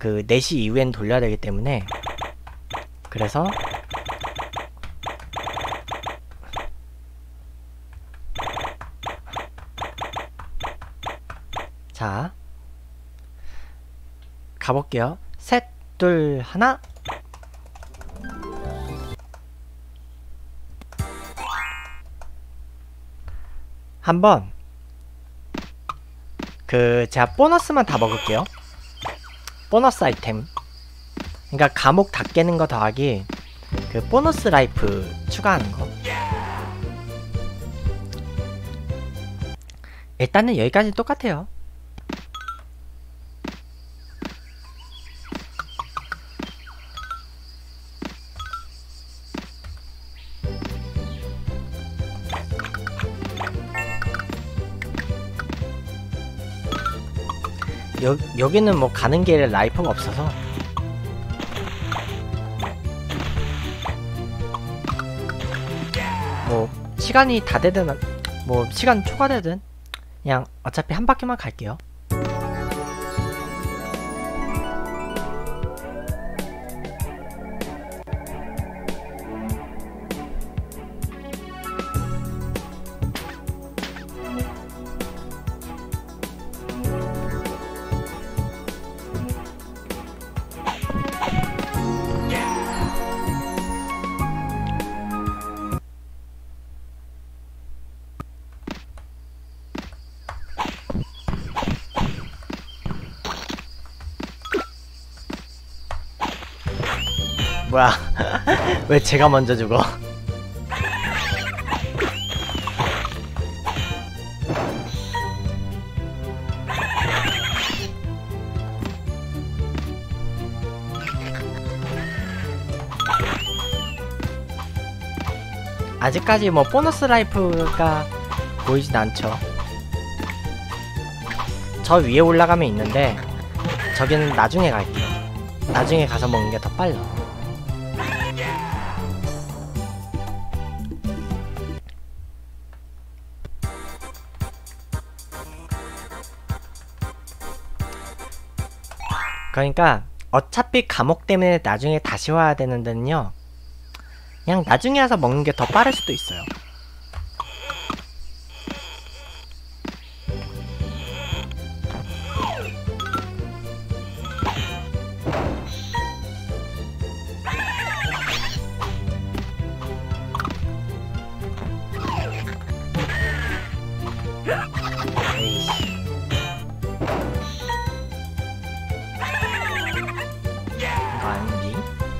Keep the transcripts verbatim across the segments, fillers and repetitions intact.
그 네 시 이후엔 돌려야 되기 때문에, 그래서 자 가볼게요. 셋, 둘, 하나. 한번 그 제가 보너스만 다 먹을게요. 보너스 아이템, 그러니까 감옥 다 깨는 거 더하기 그 보너스 라이프 추가하는 거. 일단은 여기까지 똑같아요. 여, 여기는 뭐 가는 길에 라이프가 없어서 뭐 시간이 다 되든 뭐 시간 초과되든 그냥 어차피 한 바퀴만 갈게요. 뭐야 왜 제가 먼저 죽어. 아직까지 뭐 보너스 라이프가 보이진 않죠. 저 위에 올라가면 있는데 저기는 나중에 갈게요. 나중에 가서 먹는 게 더 빨라. 그러니까 어차피 감옥 때문에 나중에 다시 와야 되는 데는요, 그냥 나중에 와서 먹는 게 더 빠를 수도 있어요. 에이씨. 이거 아닌디?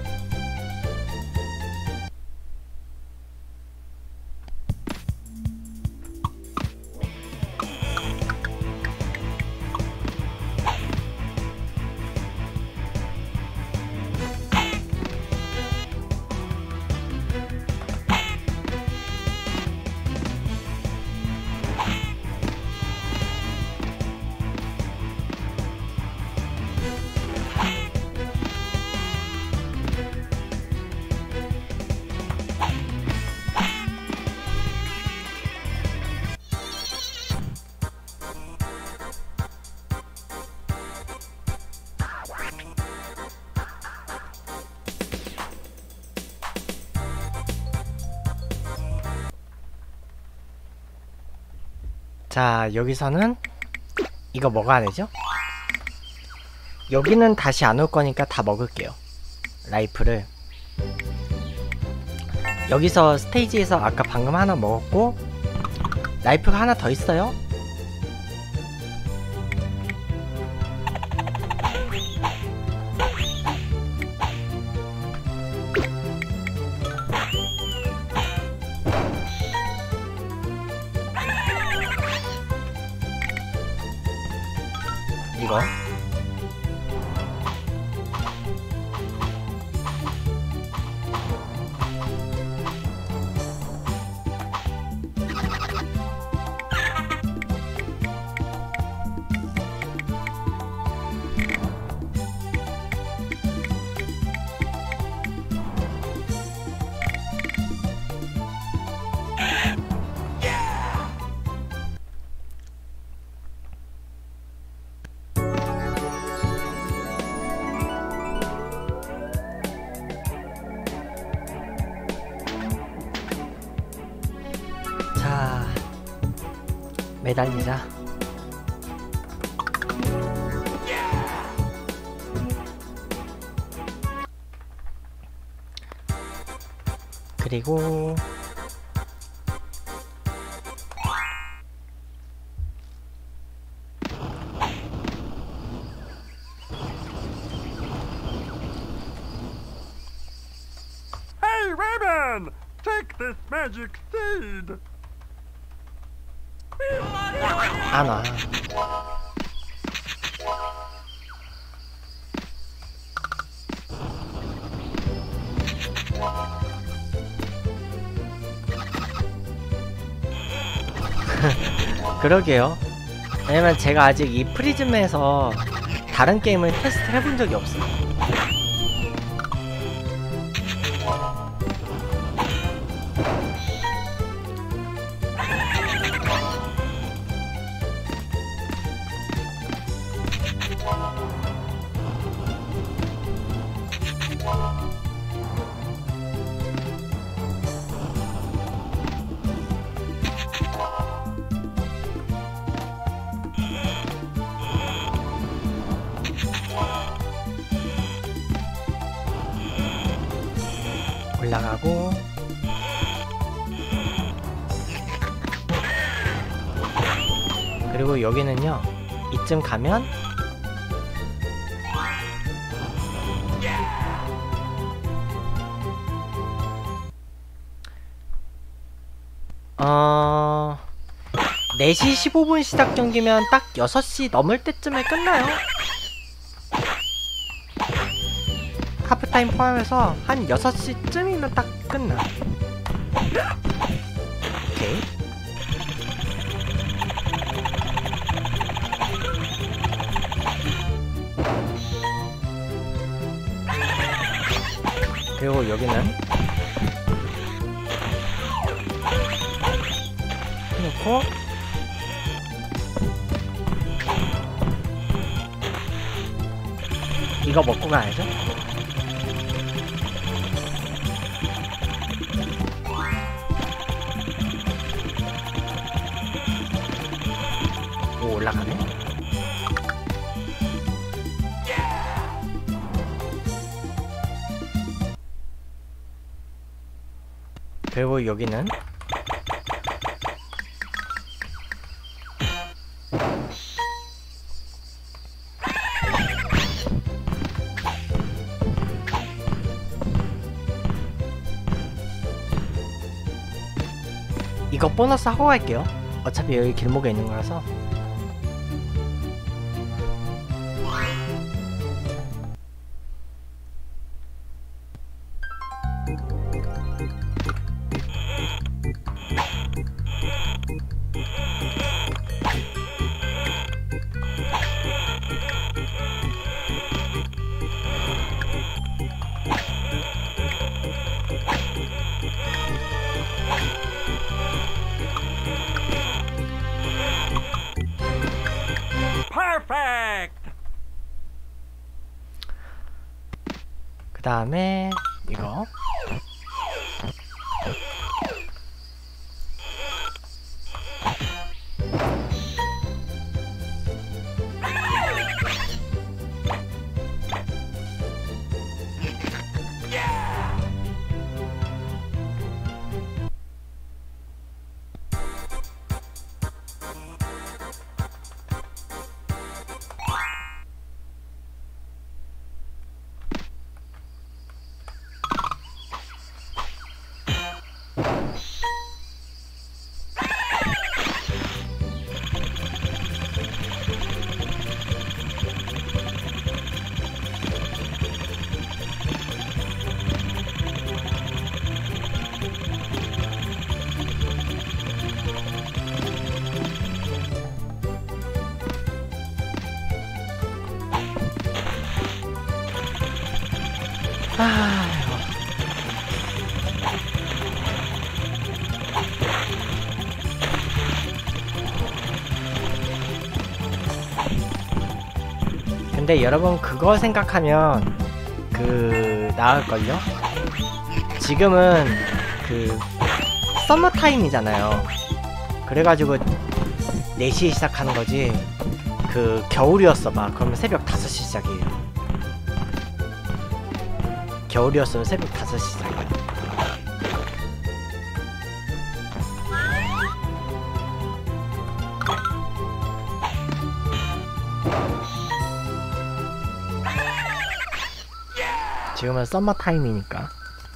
자, 여기서는 이거 먹어야 되죠? 여기는 다시 안 올 거니까 다 먹을게요. 라이프를. 여기서 스테이지에서 아까 방금 하나 먹었고 라이프가 하나 더 있어요. 이거 매달리자. 그리고 Hey, Rayman! Take this magic seed! 안 와. 그러게요. 왜냐면 제가 아직 이 프리즘에서 다른 게임을 테스트 해본 적이 없어요. 올라가고 그리고 여기는요, 이쯤 가면 어... 네 시 십오 분 시작 경기면 딱 여섯 시 넘을 때쯤에 끝나요. 하프타임 포함해서 한 여섯 시쯤이면 딱 끝나. 오케이. 그리고 여기는 해놓고 이거 먹고 가야죠. 오, 올라가네. 그리고 여기는 이거 보너스 하고 갈게요. 어차피 여기 길목에 있는 거라서. 그 다음에 이거 아이고. 근데 여러분 그거 생각하면 그 나을걸요? 지금은 그 서머타임이잖아요. 그래가지고 네 시에 시작하는 거지. 그 겨울이었어 막 그러면 새벽 다섯 시 시작이에요. 겨울이었으면 새벽 다섯 시 시작이에요. 지금은 썸머 타임이니까.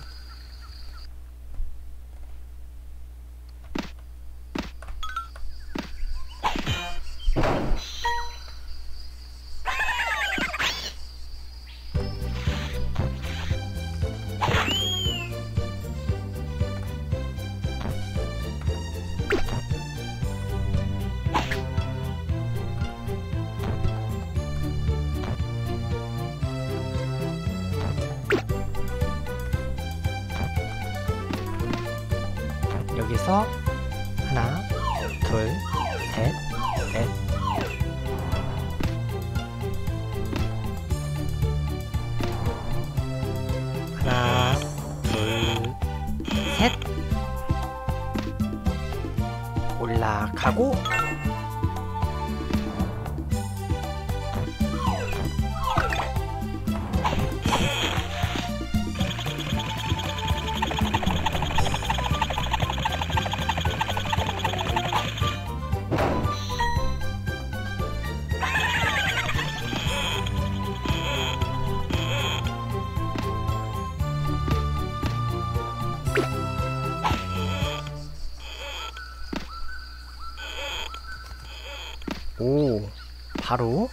여기서 하나, 둘, 셋, 넷. 하나, 둘, 셋. 올라가고. 오, 바로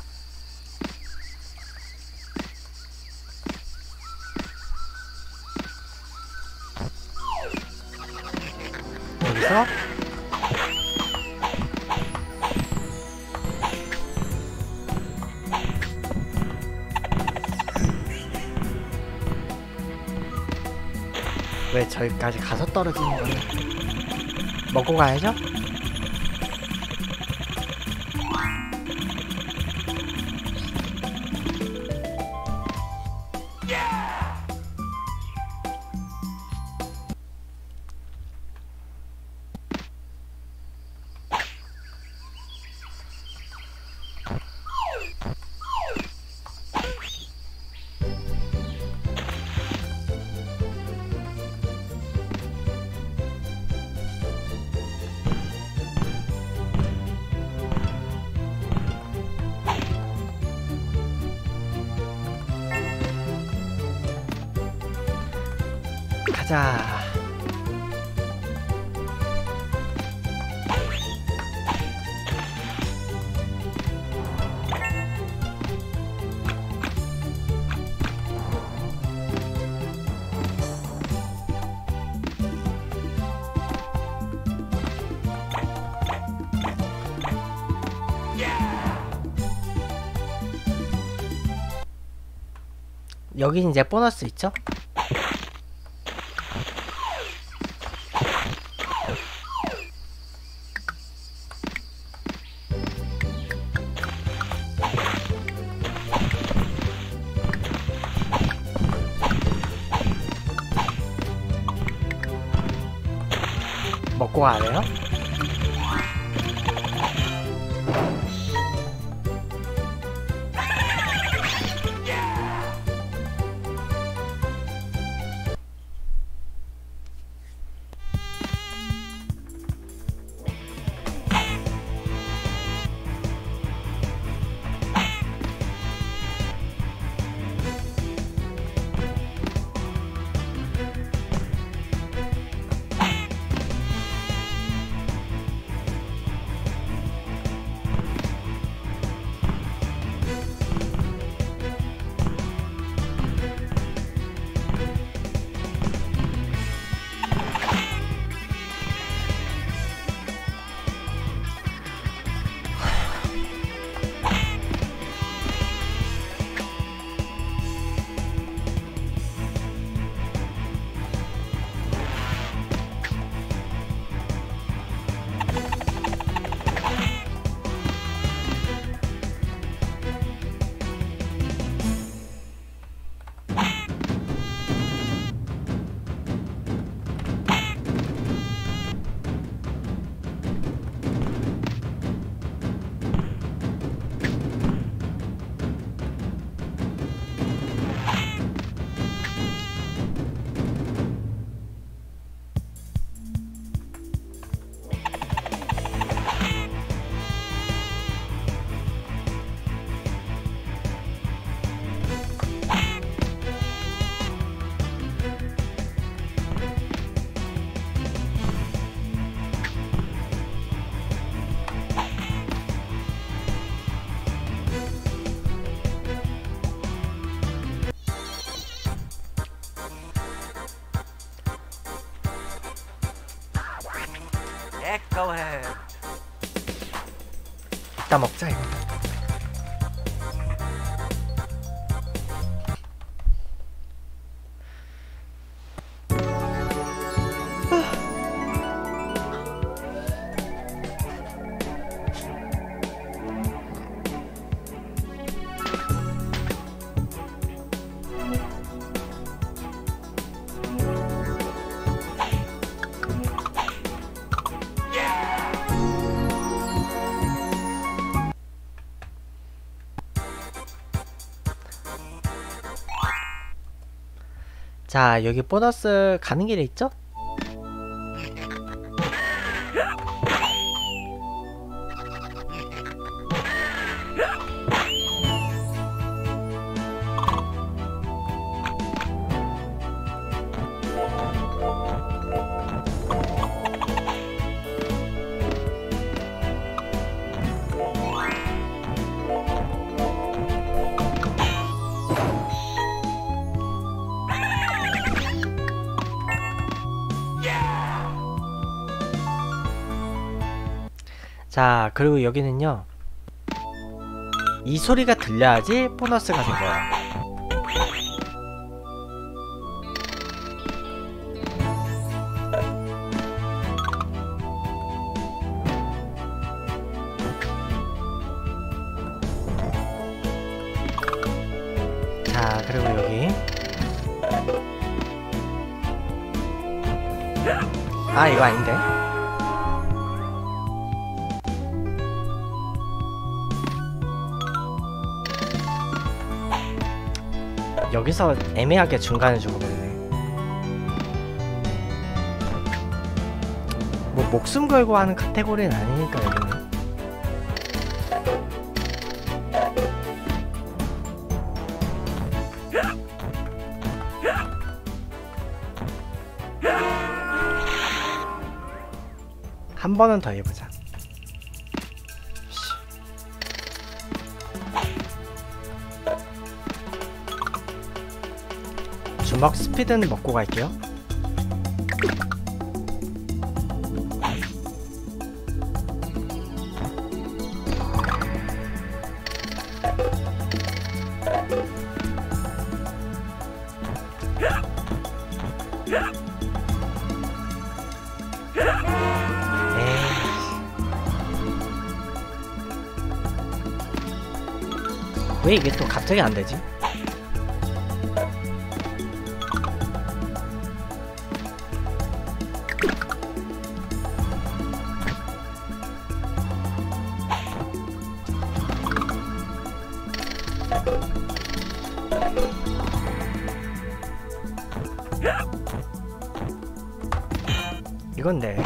여기서 왜 저기까지 가서 떨어지는 거예요? 먹고 가야죠? 가자. 여기 이제 보너스 있죠? 먹고 가래요? Go ahead. 이따 먹자 이거. 자, 여기 보너스 가는 길에 있죠? 자, 그리고 여기는요, 이 소리가 들려야지 보너스가 생겨요. 자, 그리고 여기 아, 이거 아닌데? 여기서 애매하게 중간에 죽어버리네. 뭐 목숨 걸고 하는 카테고리는 아니니까 여기는. 한 번은 더 해보자. 주먹 스피드는 먹고 갈게요. 왜 이게 또 갑자기 안 되지? 이건데.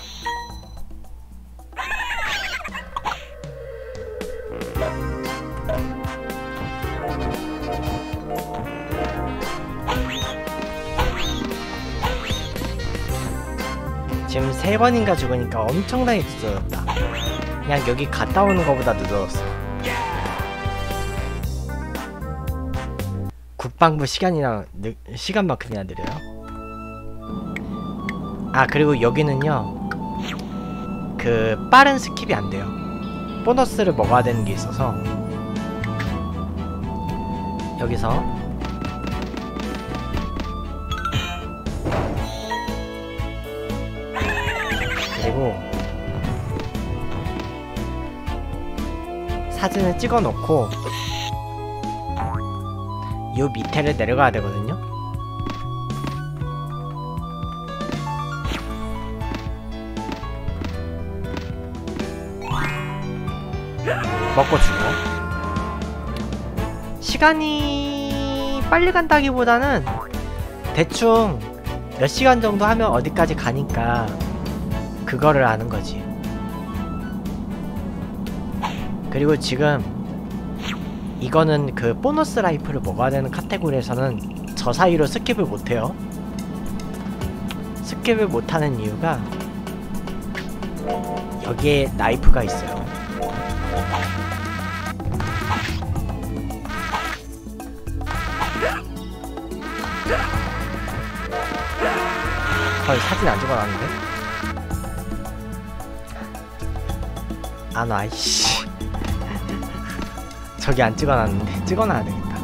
지금 세 번인가 죽으니까 엄청나게 늦어졌다. 그냥 여기 갔다 오는 거보다 늦어졌어. 국방부 시간이랑 느, 시간만큼이나 느려요. 아, 그리고 여기는요, 그 빠른 스킵이 안 돼요. 보너스를 먹어야 되는 게 있어서 여기서 그리고 사진을 찍어 놓고 요 밑에를 내려가야 되거든요. 먹고 주고. 시간이 빨리 간다기보다는 대충 몇 시간 정도 하면 어디까지 가니까 그거를 아는 거지. 그리고 지금 이거는 그 보너스 라이프를 먹어야 되는 카테고리에서는 저 사이로 스킵을 못해요. 스킵을 못하는 이유가 여기에 나이프가 있어요. 거의 사진 안 찍어놨는데? 안 와, 이씨. 저기 안 찍어놨는데 찍어놔야 되겠다.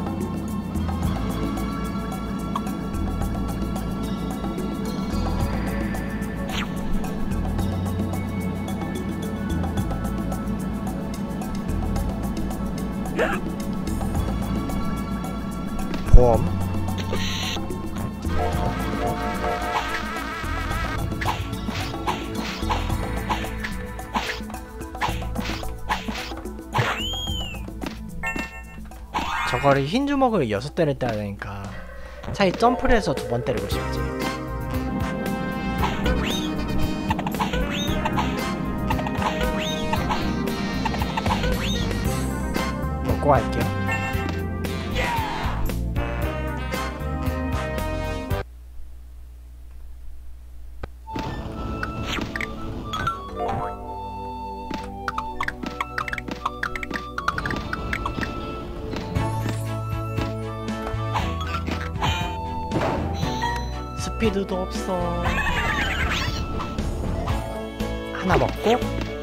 보험. 저거를 흰 주먹을 여섯 대를 때려야 되니까 차라리 점프를 해서 두 번 때리고 싶지. 먹고 갈게요. 스피드도 없어. 하나 먹고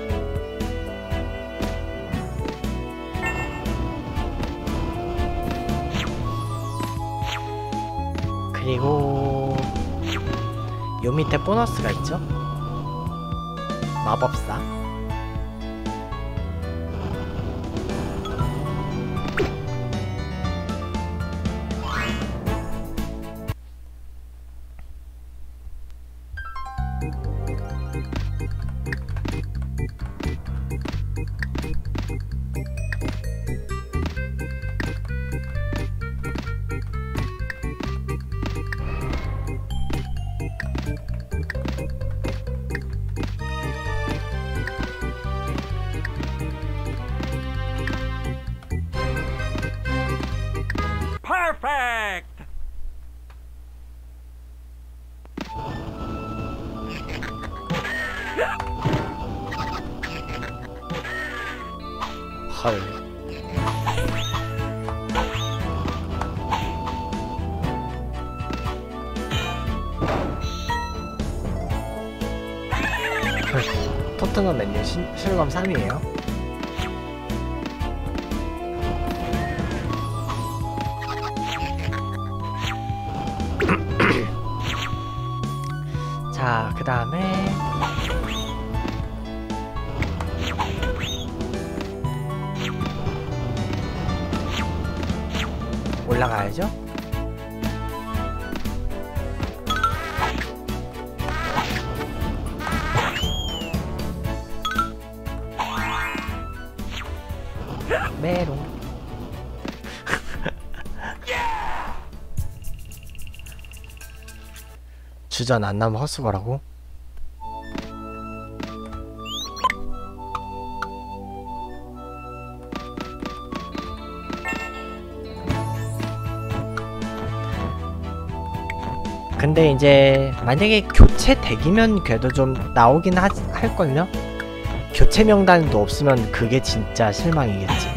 그리고 요 밑에 보너스가 있죠? 마법사. Perfect! 헐. 토트넘 맨유 신- 실검 삼 위에요. 자, 그 다음에 올라가야죠. 메롱. 주전 안 나면 헛수고라고? 근데 이제 만약에 교체 덱이면 그래도 좀 나오긴 하, 할걸요? 교체 명단도 없으면 그게 진짜 실망이겠지.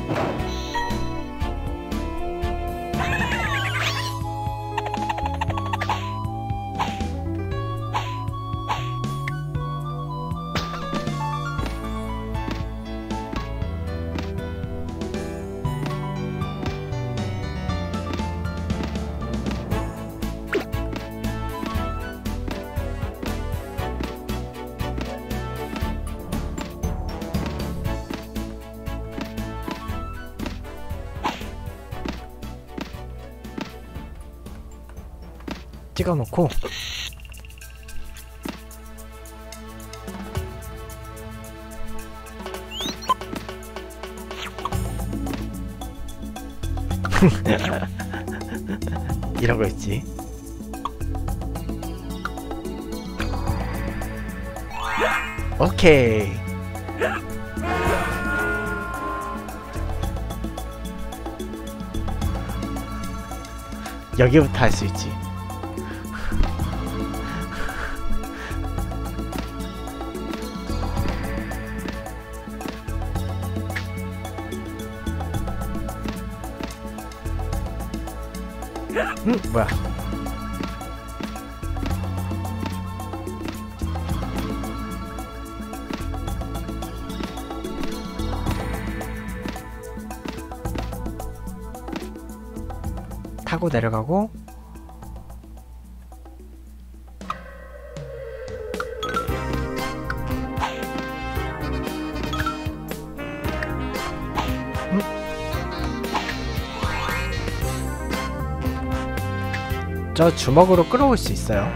찍어놓고 이러고 있지. 오케이. 여기부터 할 수 있지. 음, 뭐야? 타고 내려가고 음? 저 주먹으로 끌어올 수 있어요.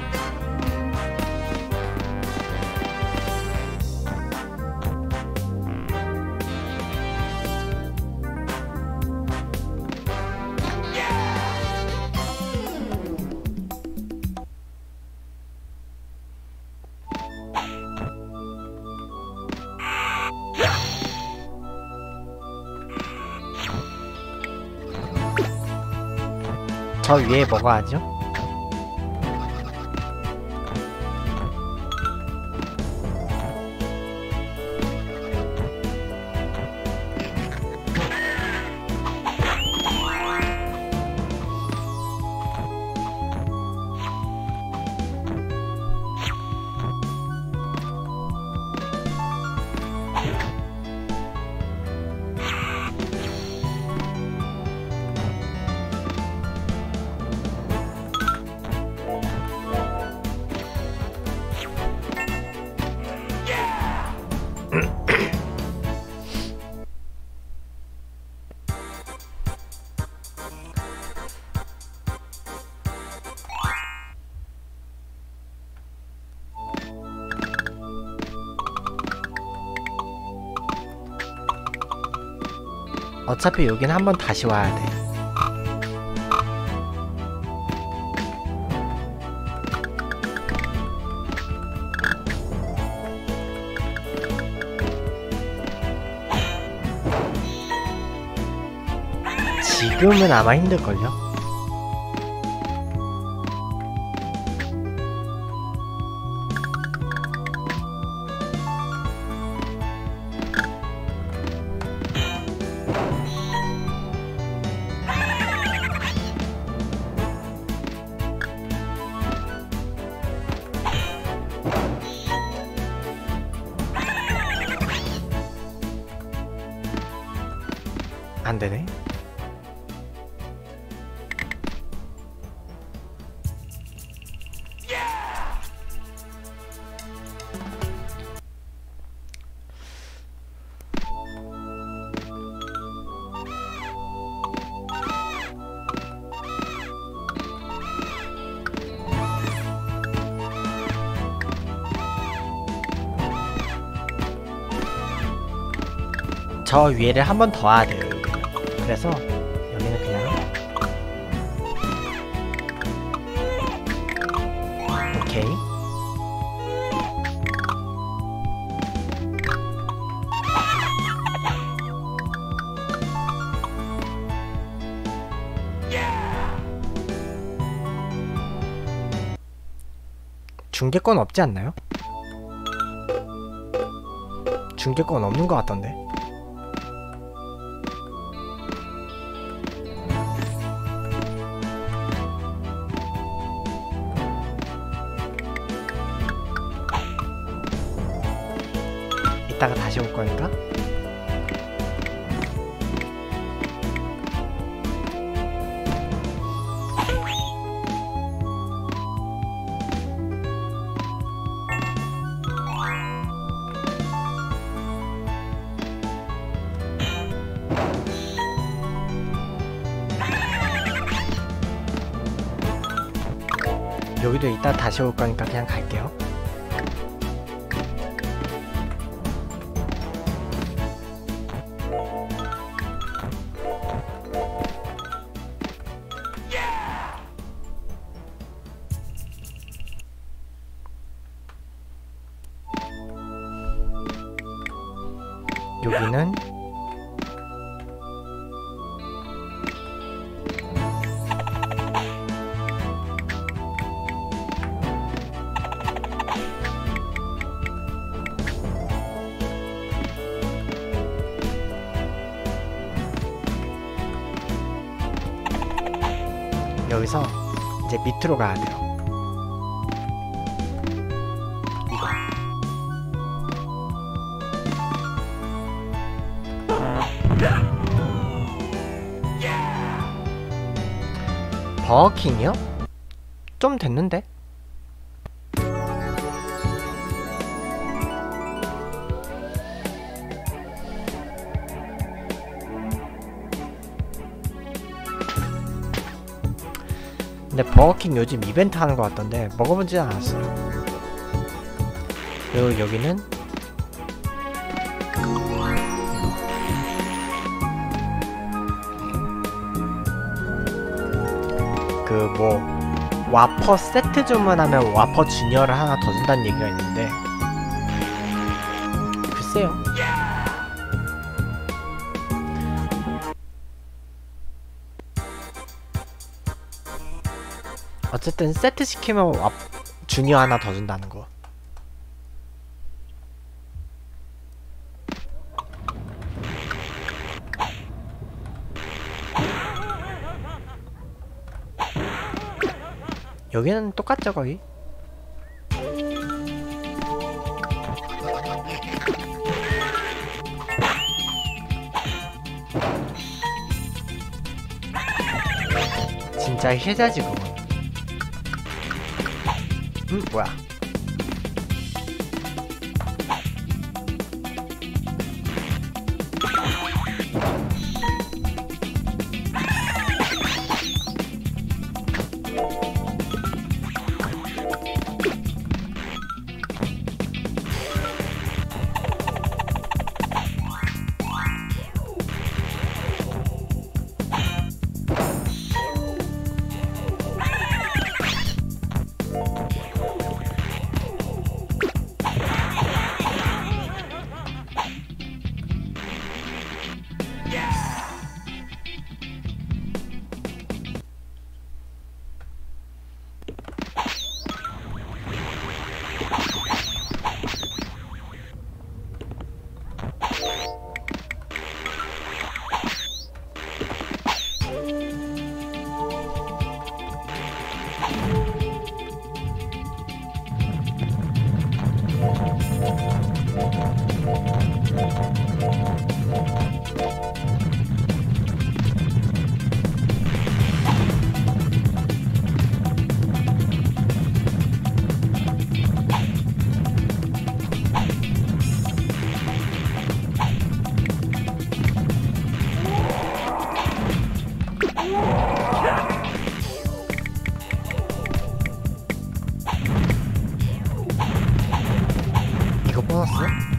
저 위에 뭐가 하죠? 어차피 여긴 한번 다시 와야 돼. 지금은 아마 힘들걸요? 안되네. 저 위에를 한 번 더 와야 돼요. 여기는. 그래서 여기는 그냥 오케이. 중계권 없지 않나요? 중계권 없는 것 같던데. 이따가 다시 올 거니까. 여기도 이따 다시 올 거니까 그냥 갈게요. 여기는 여기서 이제 밑으로 가야 돼요. 이거. 버거킹이요? 좀 됐는데? 근데 버거킹 요즘 이벤트 하는 것 같던데 먹어보지는 않았어요. 그리고 여기는 그 뭐 와퍼 세트 주문하면 와퍼 주니어를 하나 더 준다는 얘기가 있는데 글쎄요. 어쨌든 세트 시키면 와 주니어 하나 더 준다는 거. 여기는 똑같죠 거의? 진짜 혜자지 그건. 음 뭐야. 이거 보너스?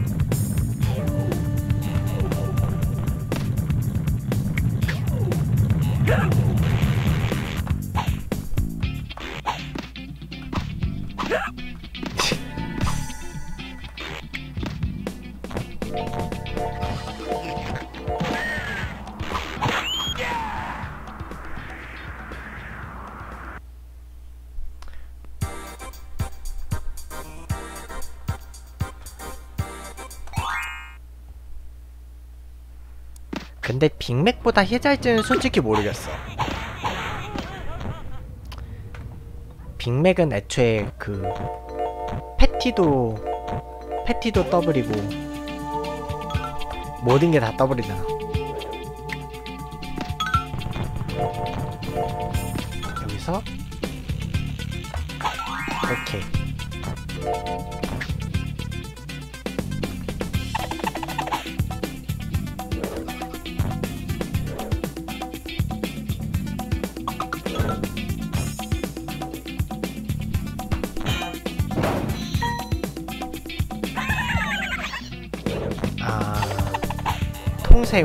근데 빅맥보다 혜자일지는 솔직히 모르겠어. 빅맥은 애초에 그 패티도 패티도 더블이고 모든 게 다 더블이잖아. 여기서 오케이. 아, 통새우?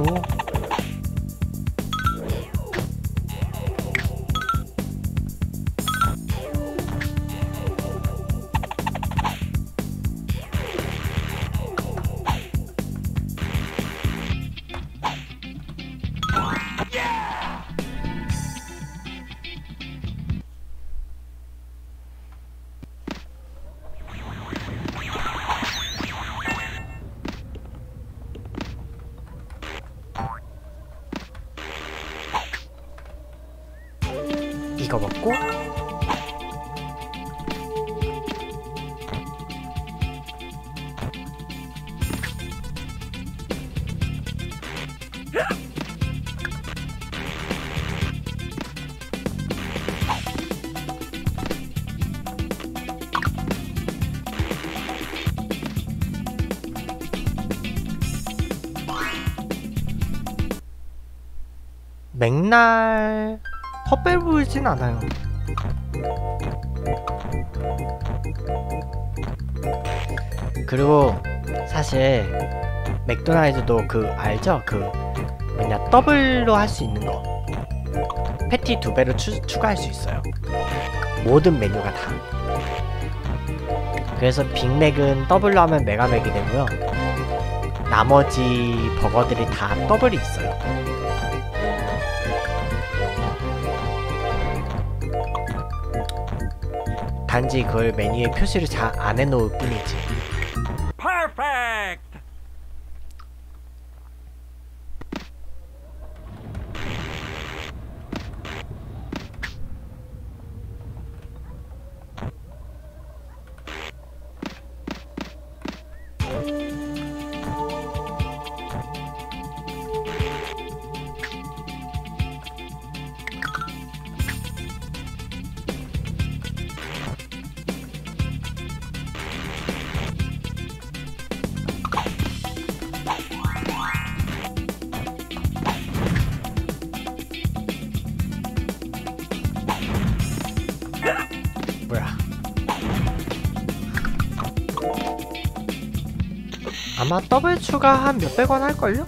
이거 먹고 맥날 헛벨 보이진 않아요. 그리고 사실 맥도날드도 그 알죠? 그 뭐냐 더블로 할 수 있는 거 패티 두 배로 추, 추가할 수 있어요. 모든 메뉴가 다. 그래서 빅맥은 더블로 하면 메가맥이 되고요. 나머지 버거들이 다 더블이 있어요. 단지 그걸 메뉴에 표시를 잘 안 해놓을 뿐이지. Perfect! 뭐야? 아마 더블 추가 한 몇백 원 할걸요?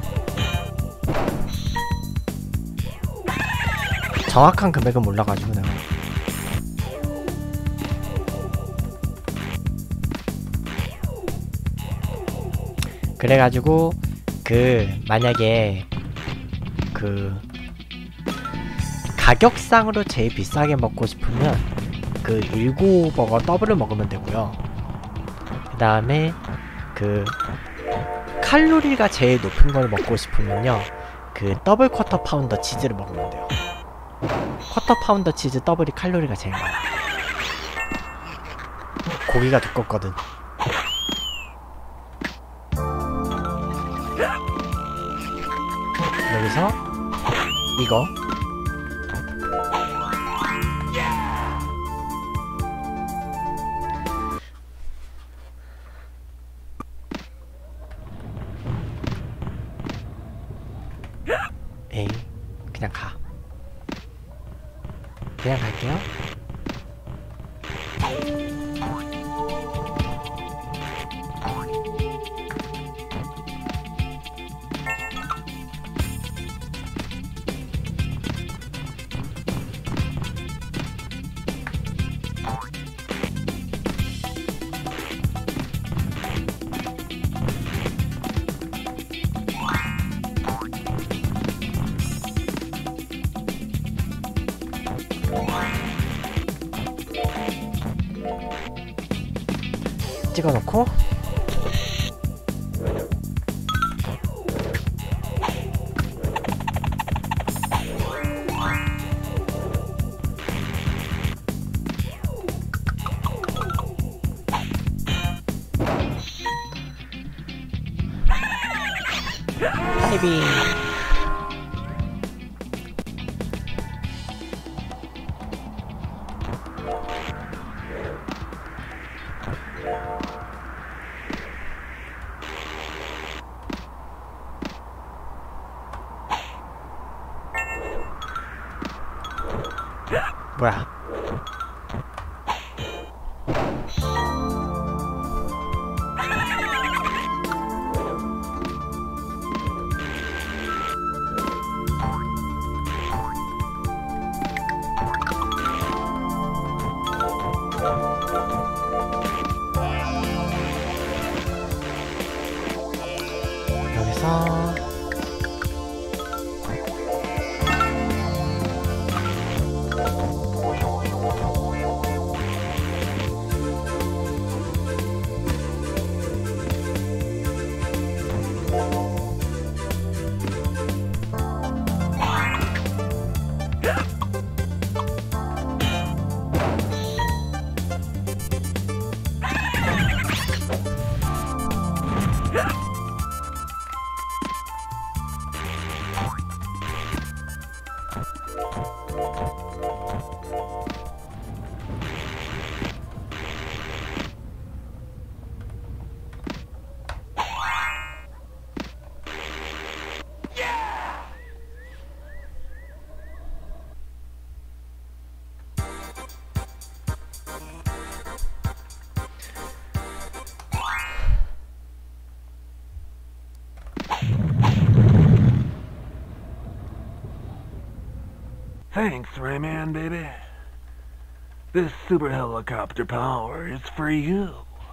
정확한 금액은 몰라가지고 내가. 그래가지고 그 만약에 그 가격상으로 제일 비싸게 먹고 싶으면 그 일곱 버거 더블을 먹으면 되고요. 그 다음에 그 칼로리가 제일 높은 걸 먹고 싶으면요 그 더블 쿼터 파운더 치즈를 먹으면 돼요. 쿼터 파운더 치즈 더블이 칼로리가 제일 많아. 고기가 두껍거든. 여기서 이거 에이 그냥 가. 그냥 갈게요. 찍어놓고 다이빙. 뭐야? 여기서 Thanks, Rayman, baby. This super helicopter power is for you.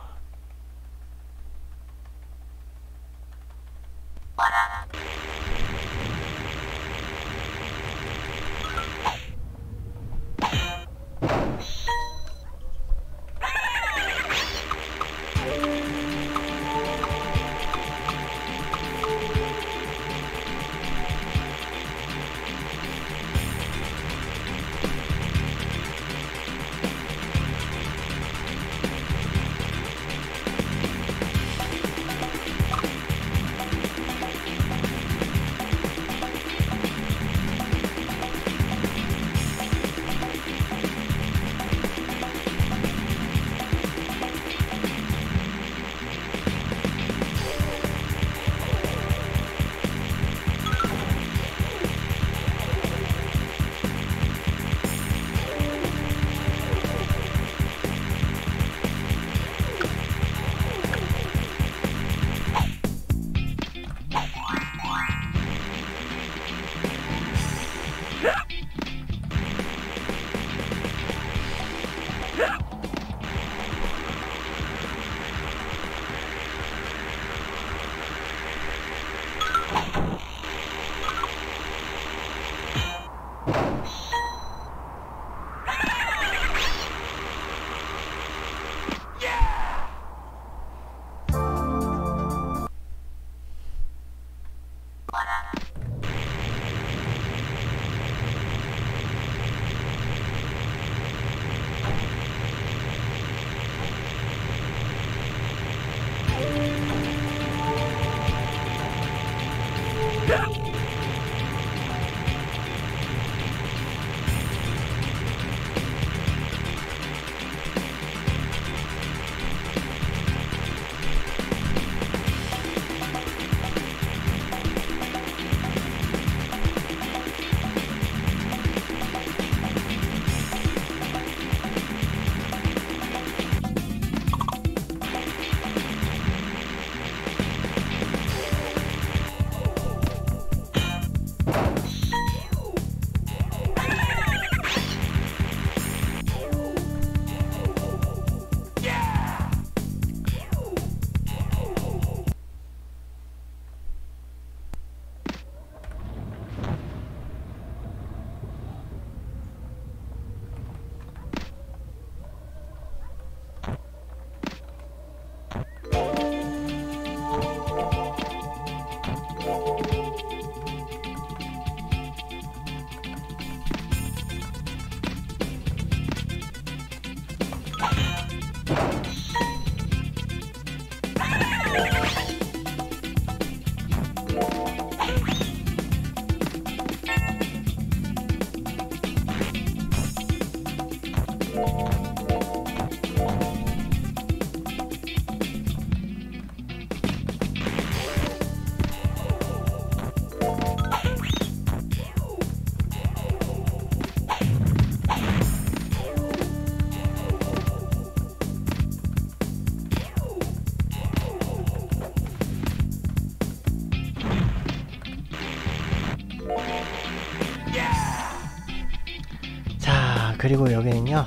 그리고 여기는요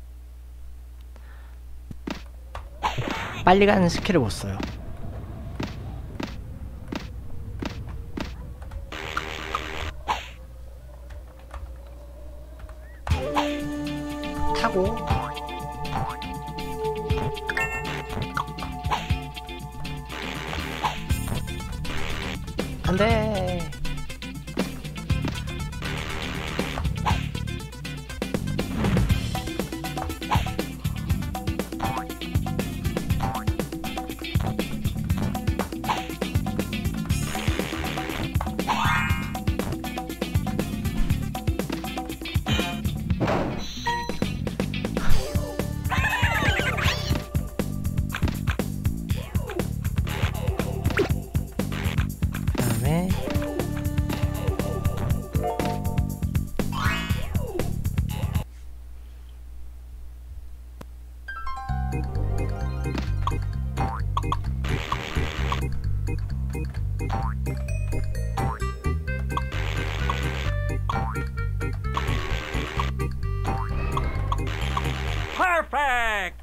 빨리 가는 스킬을 못 써요. 타고 안돼. 그다음에 Perfect!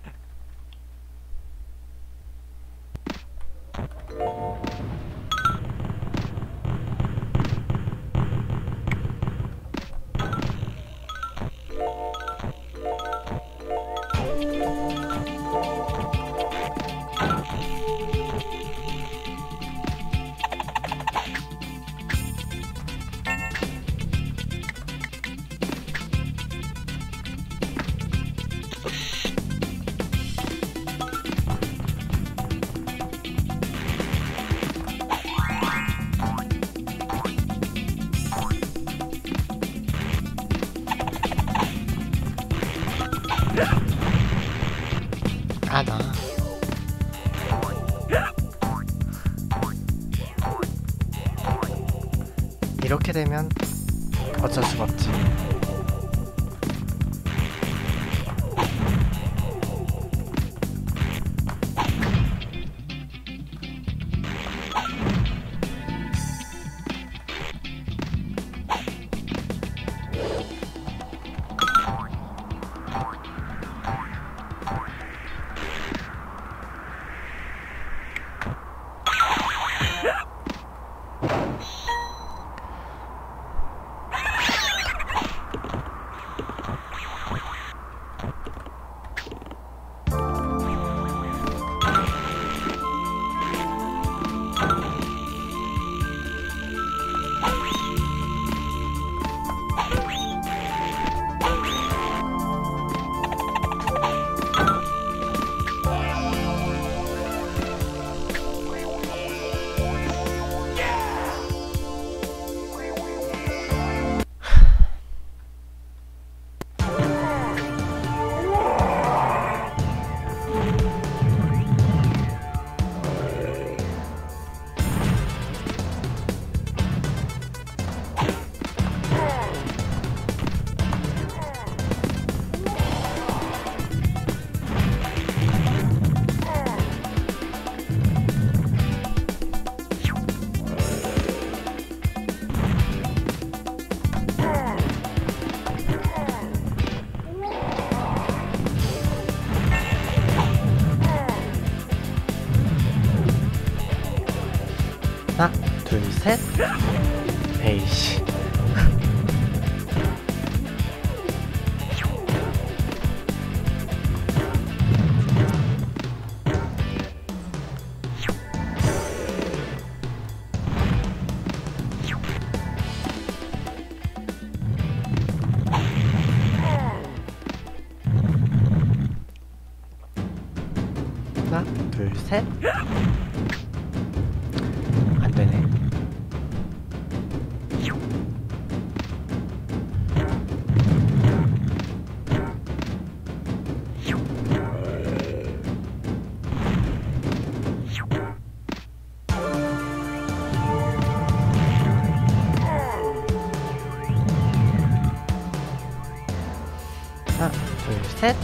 아, 나. 이렇게 되면 어쩔 수가 없지. 하나, 둘, 셋. 에이씨. 하나, 둘, 셋. 안 되네. 하나, 둘, 셋.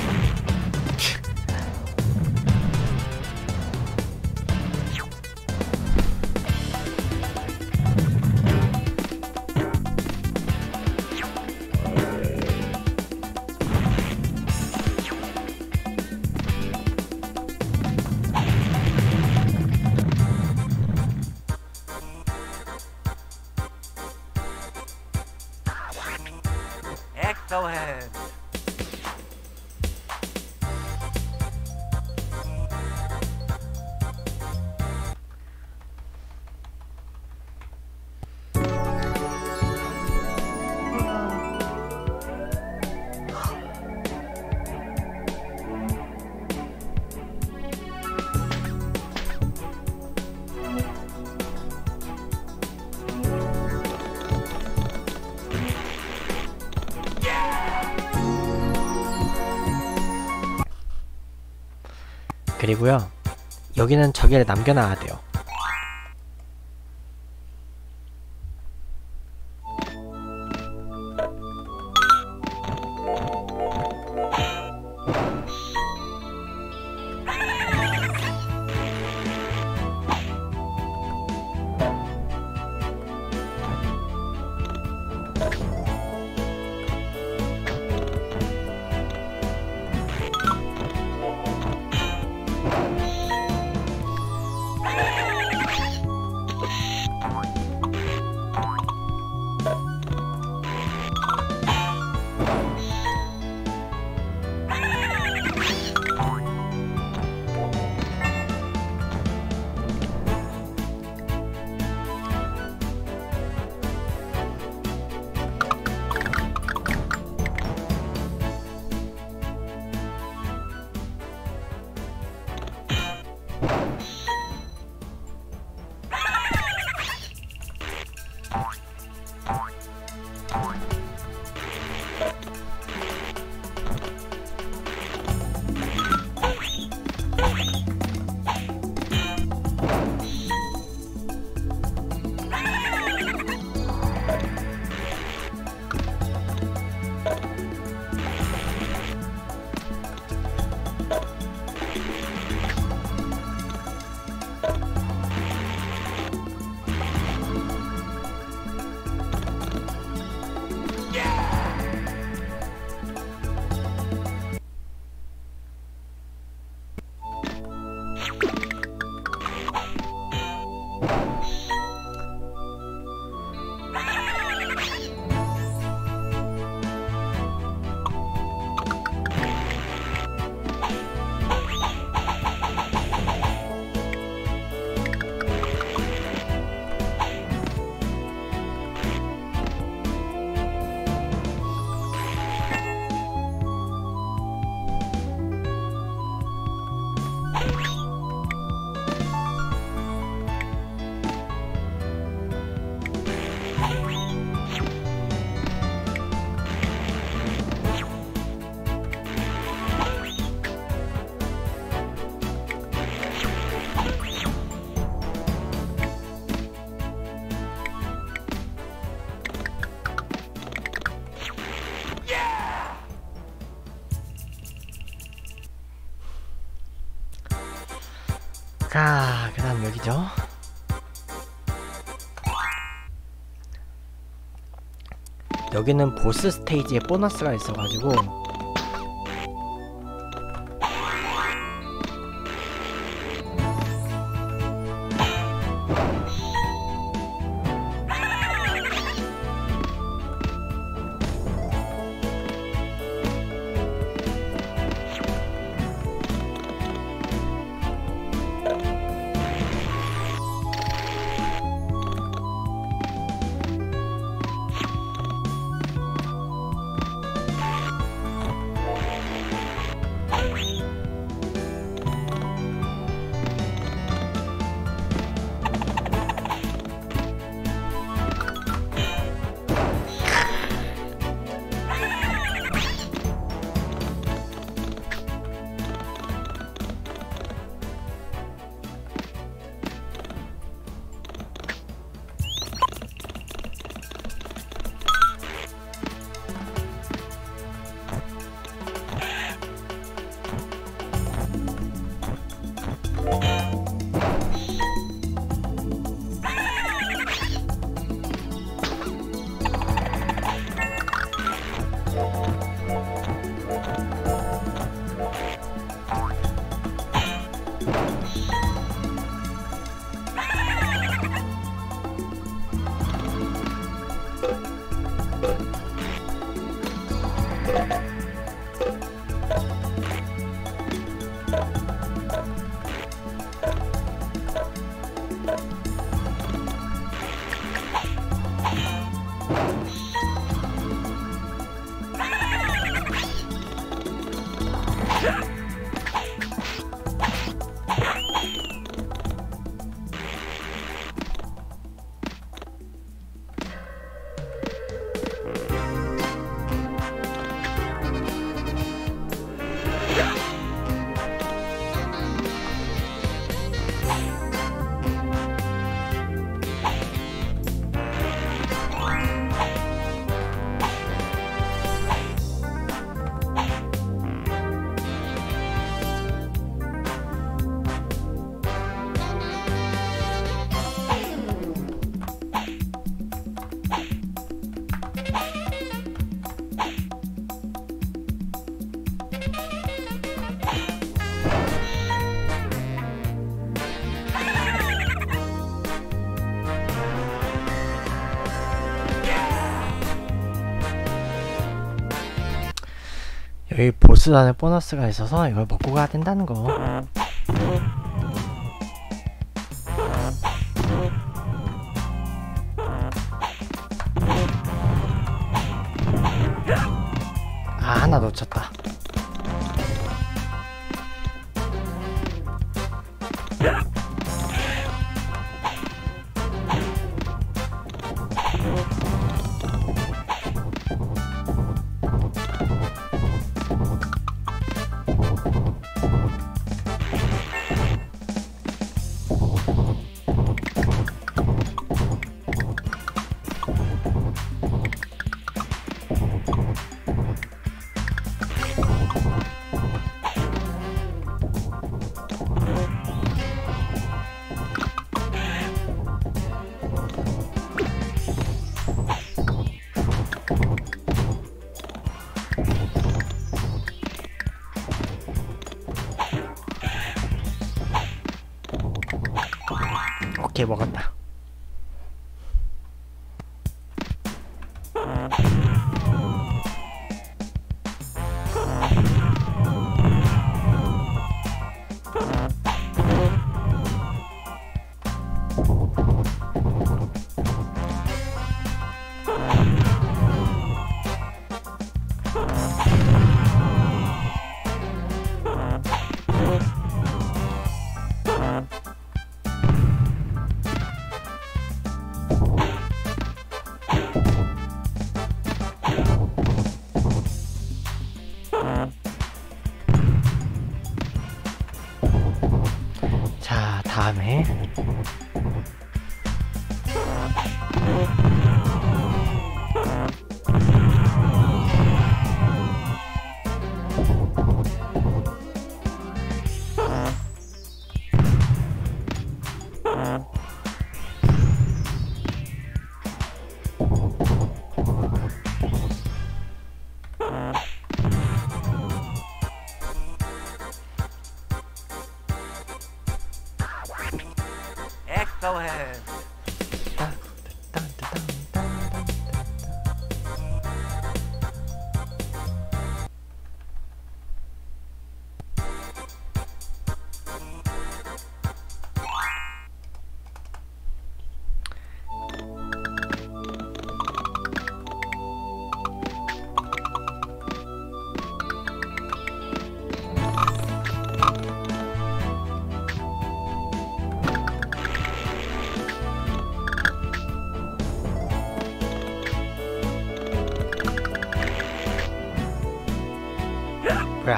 Excellent! 그리고요, 여기는 저기를 남겨놔야 돼요. 자, 그 다음 여기죠. 여기는 보스 스테이지에 보너스가 있어가지고 여기 보스단에 보너스가 있어서 이걸 먹고 가야 된다는 거. 아, 하나 놓쳤다. 오케이, 먹었다. Go ahead. 땅, 땅, 땅, 땅, 땅, 뭐야?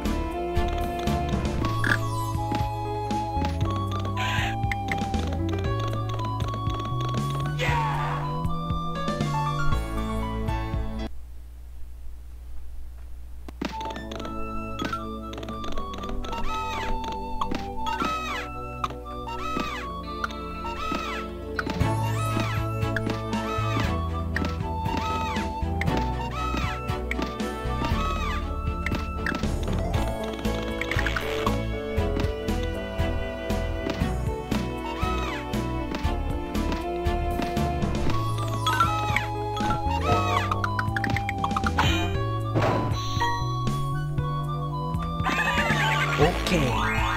오케이.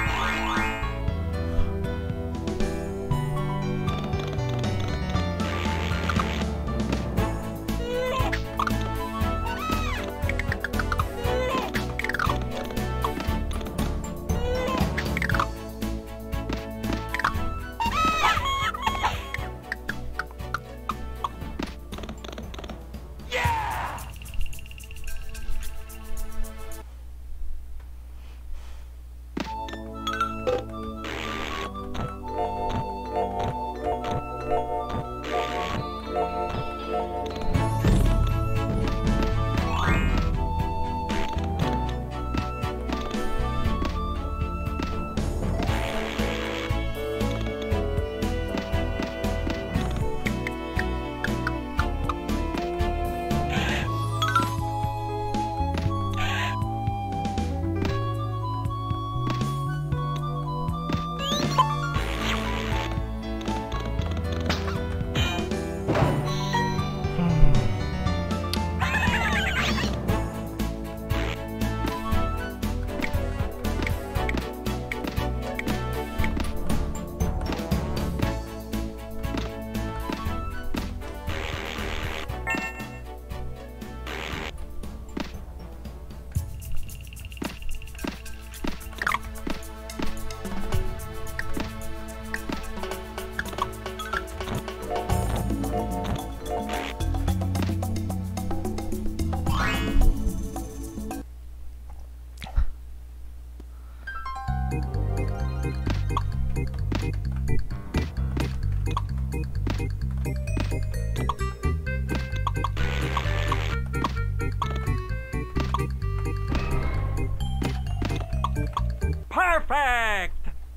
Perfect!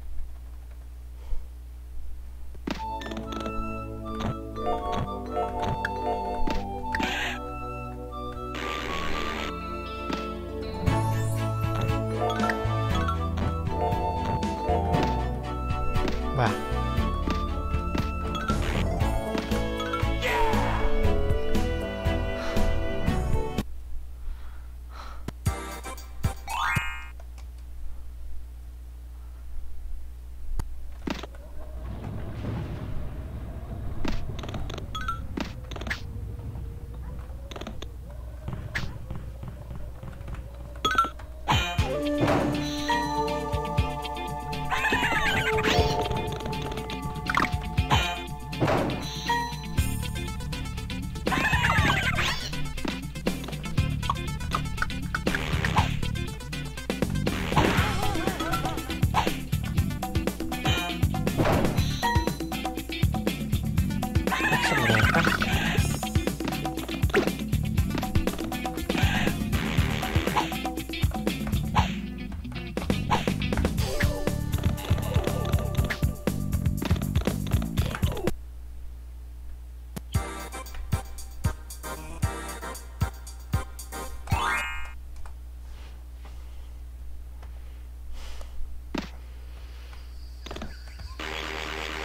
뭐야?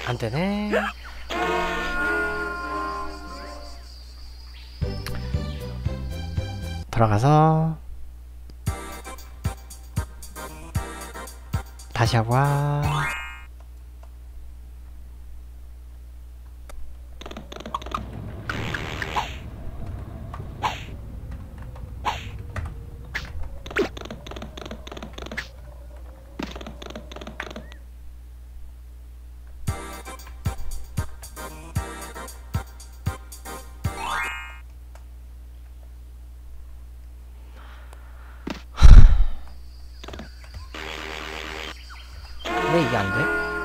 안 되네. 돌아가서 다시 하고 와. 왜 이게 안 돼?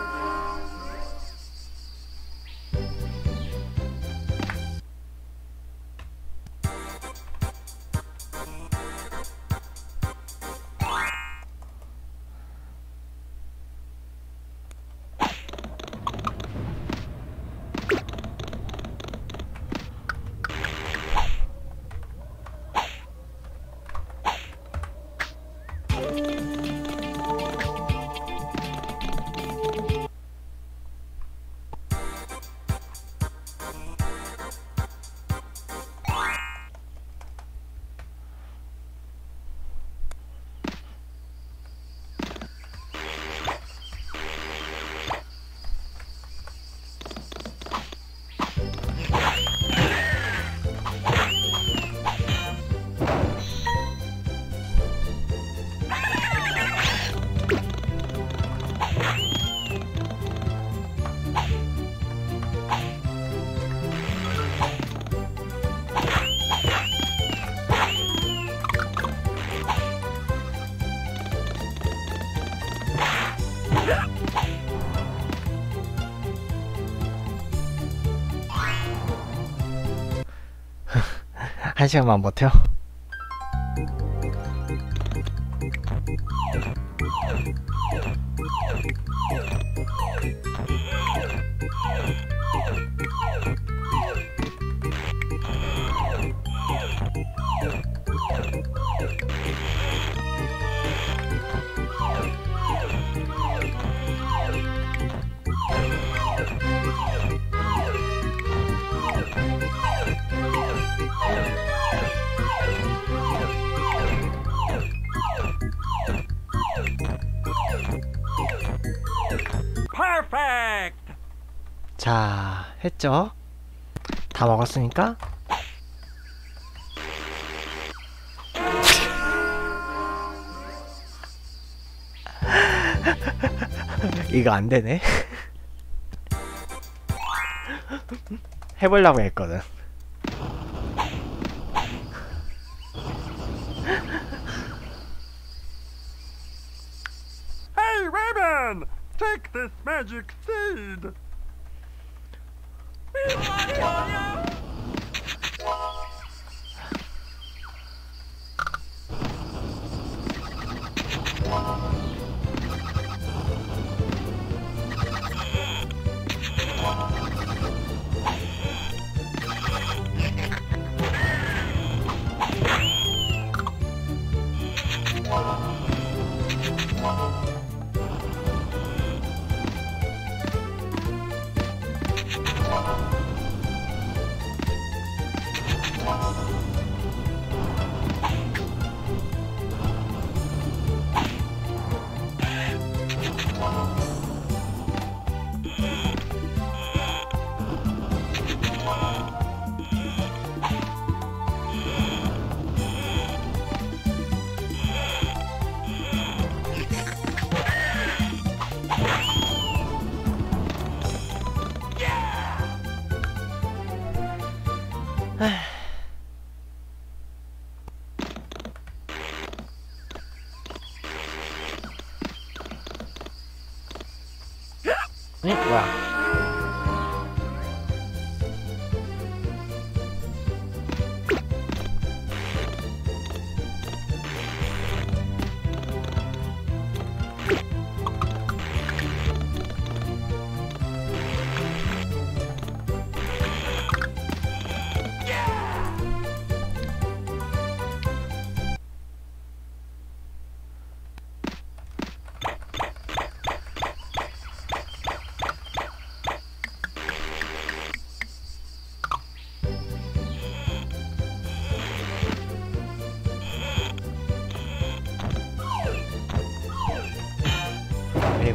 한 시간만 버텨. Perfect! 자, 했죠? 다 먹었으니까 이거 안 되네. 해보려고 했거든. Hey, Raven! Take this magic seed! 응? 뭐야?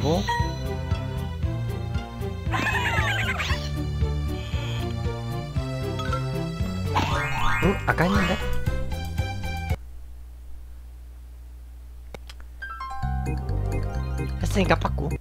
그리고 응? 아까 했는데? 했으니까 빠꾸.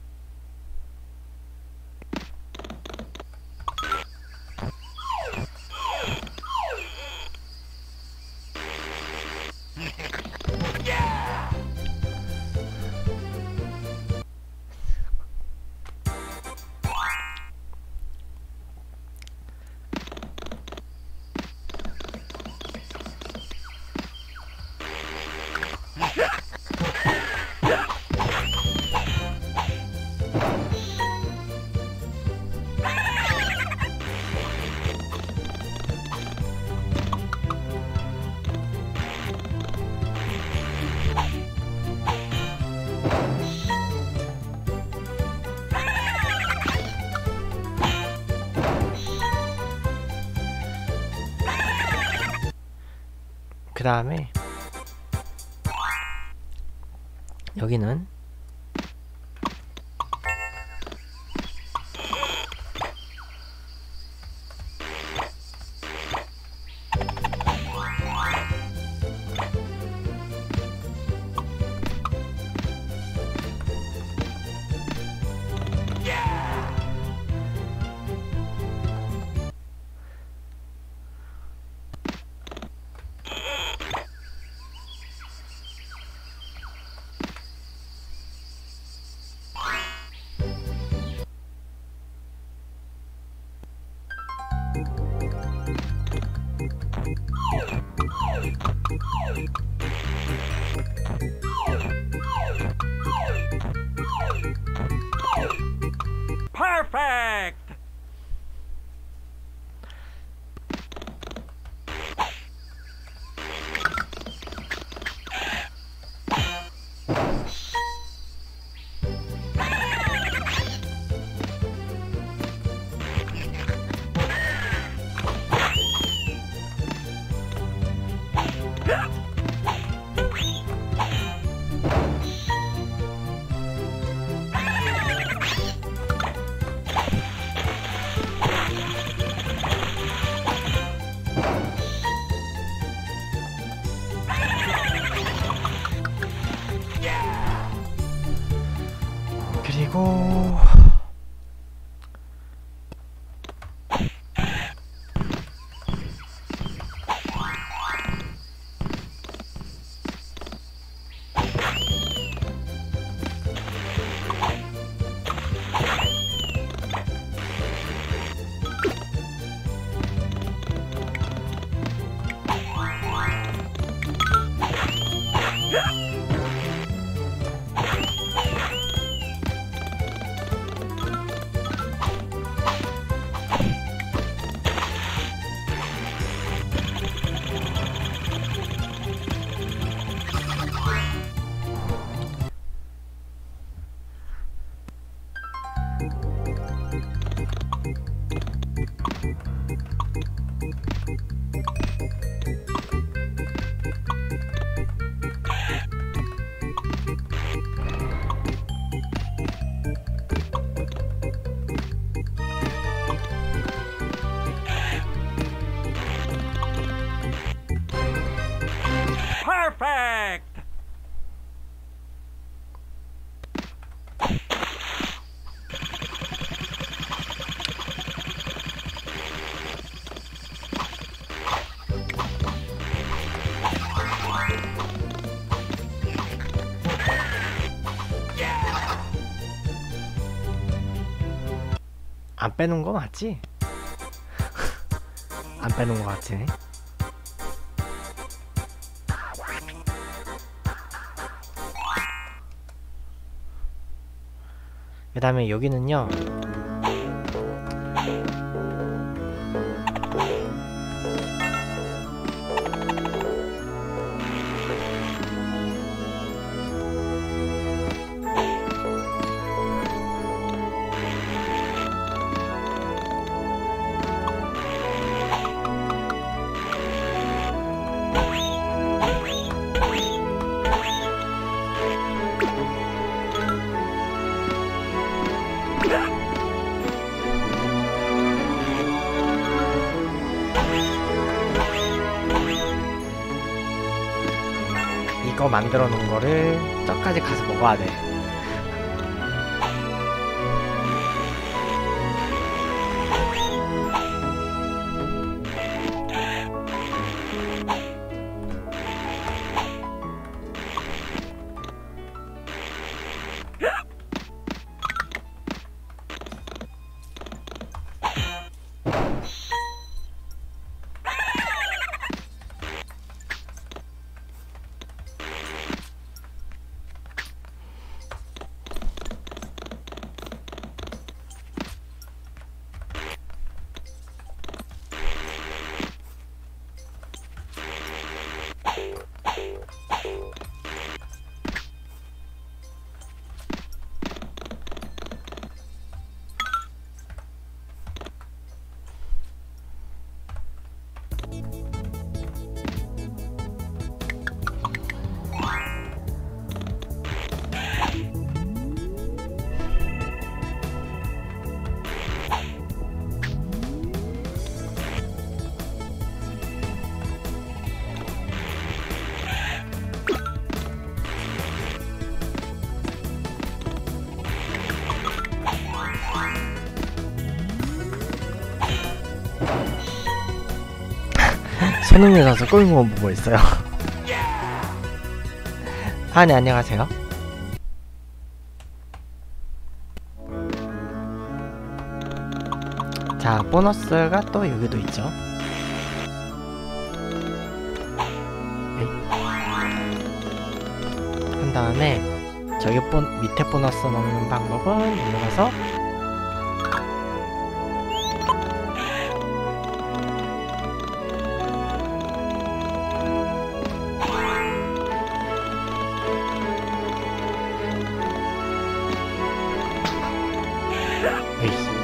그 다음에 여기는 Perfect! 그리고 Perfect! 안 빼놓은 거 맞지? 안 빼놓은 거 같지? 그 다음에 여기는요 이거 만들어 놓은 거를 저까지 가서 먹어야 돼. 손흥민 선수 골문을 보고 있어요. 아, 네, 안녕하세요. 자, 보너스가 또 여기도 있죠. 네. 한 다음에 저기 보, 밑에 보너스 먹는 방법은 일로 가서 에이씨.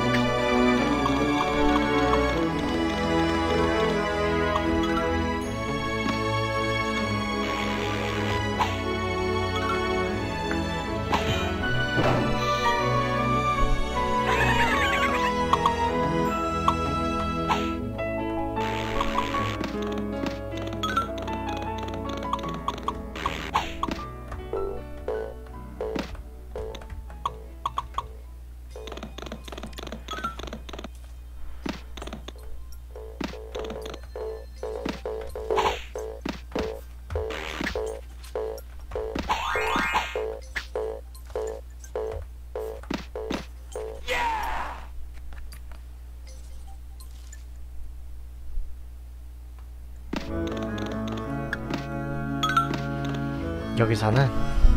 여기서는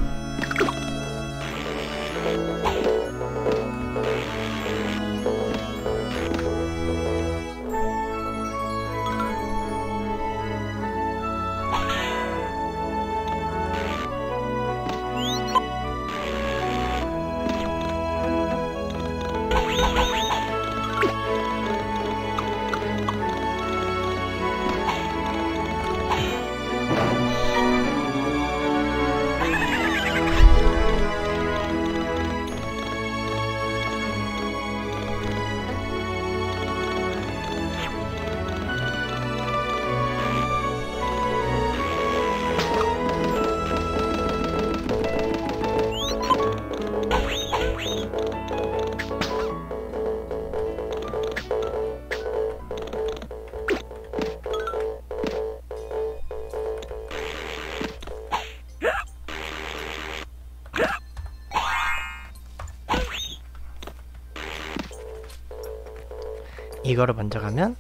이거를 먼저 가면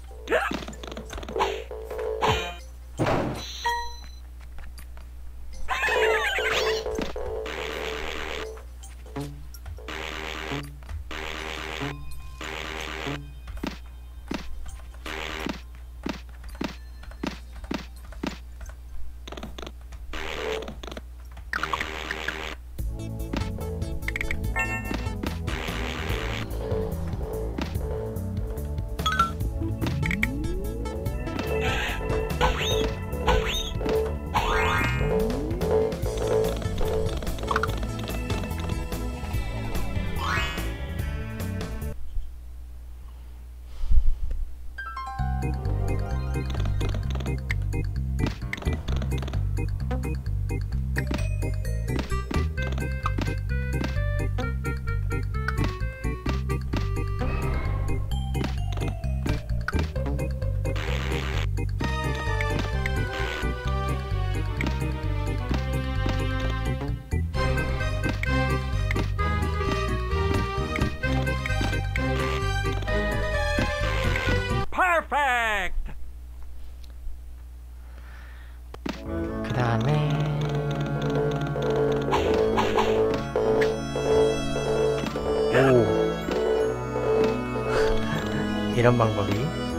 이런 방법이.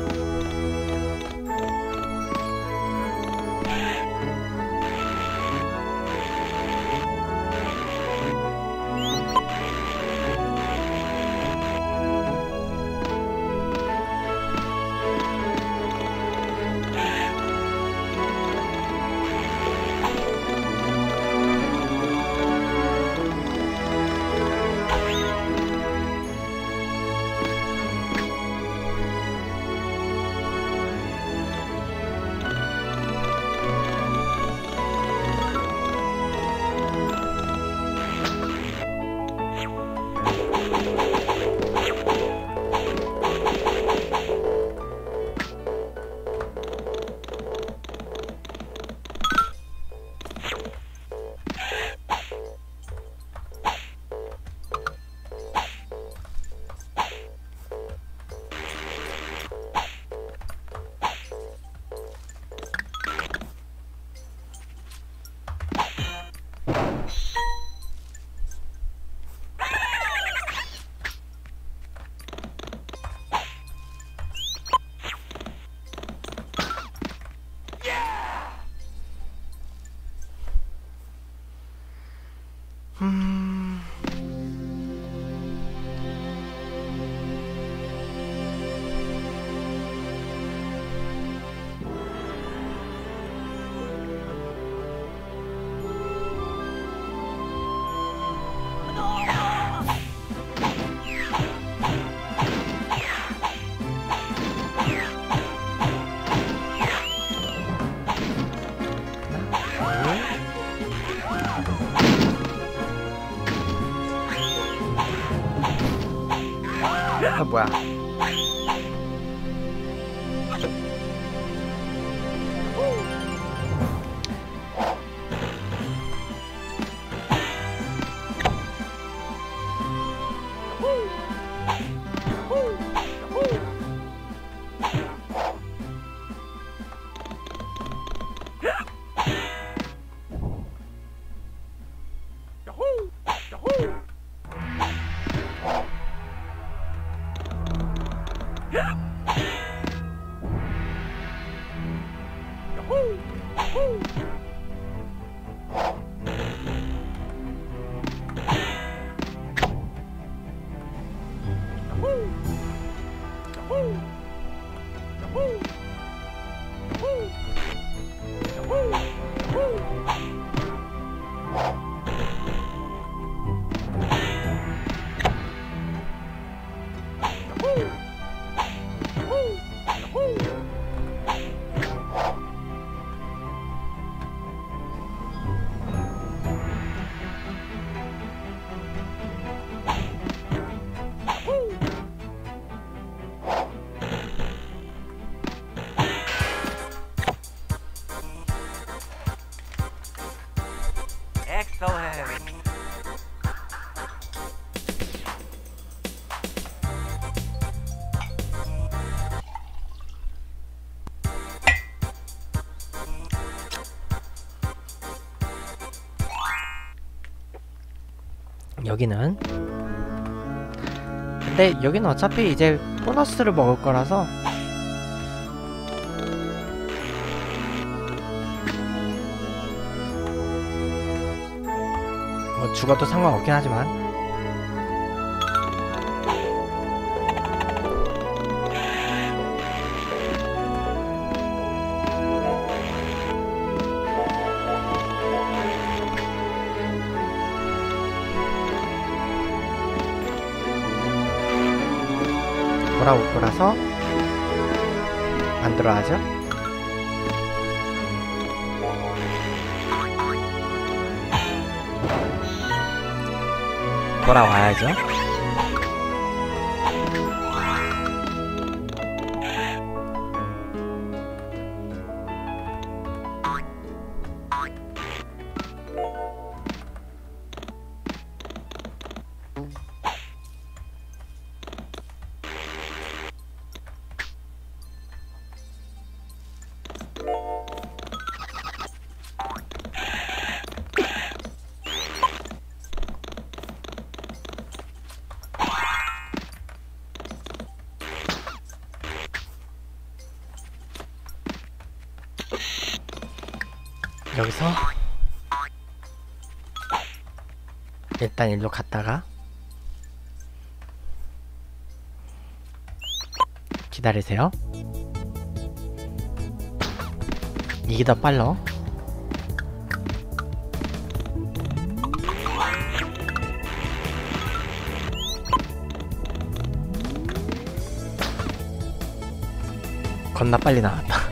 음... 아 뭐야? Excellent. 여기는 근데 여기는 어차피 이제 보너스를 먹을 거라서 뭐 죽어도 상관없긴 하지만 돌아올 거라서 안 들어가죠? 돌아와야죠. 여기서 일단 일로 갔다가 기다리세요. 이게 더 빨라. 겁나 빨리 나왔다.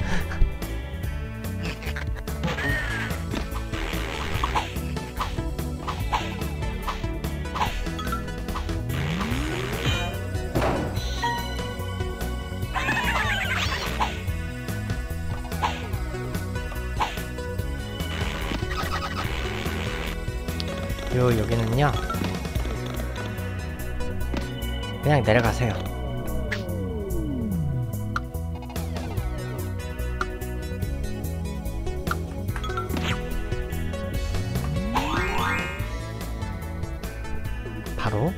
요 여기는요 그냥 내려가세요. 바로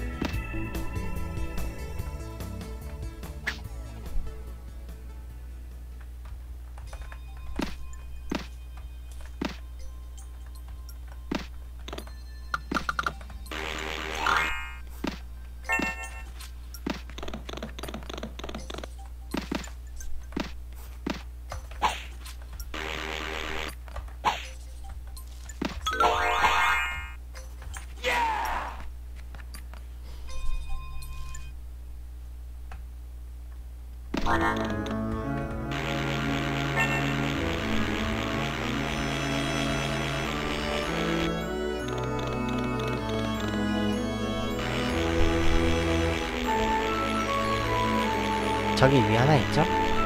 저기 위에 하나 있죠?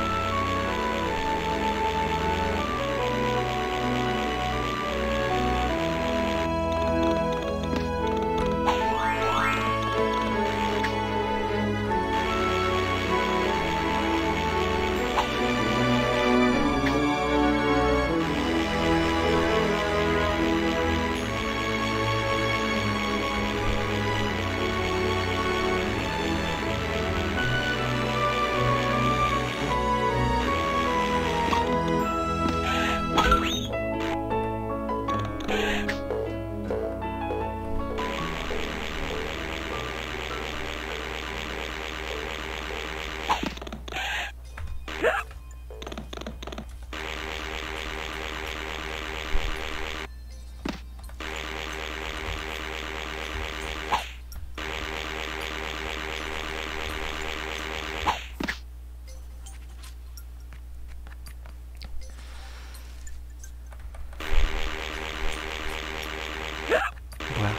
뭐야?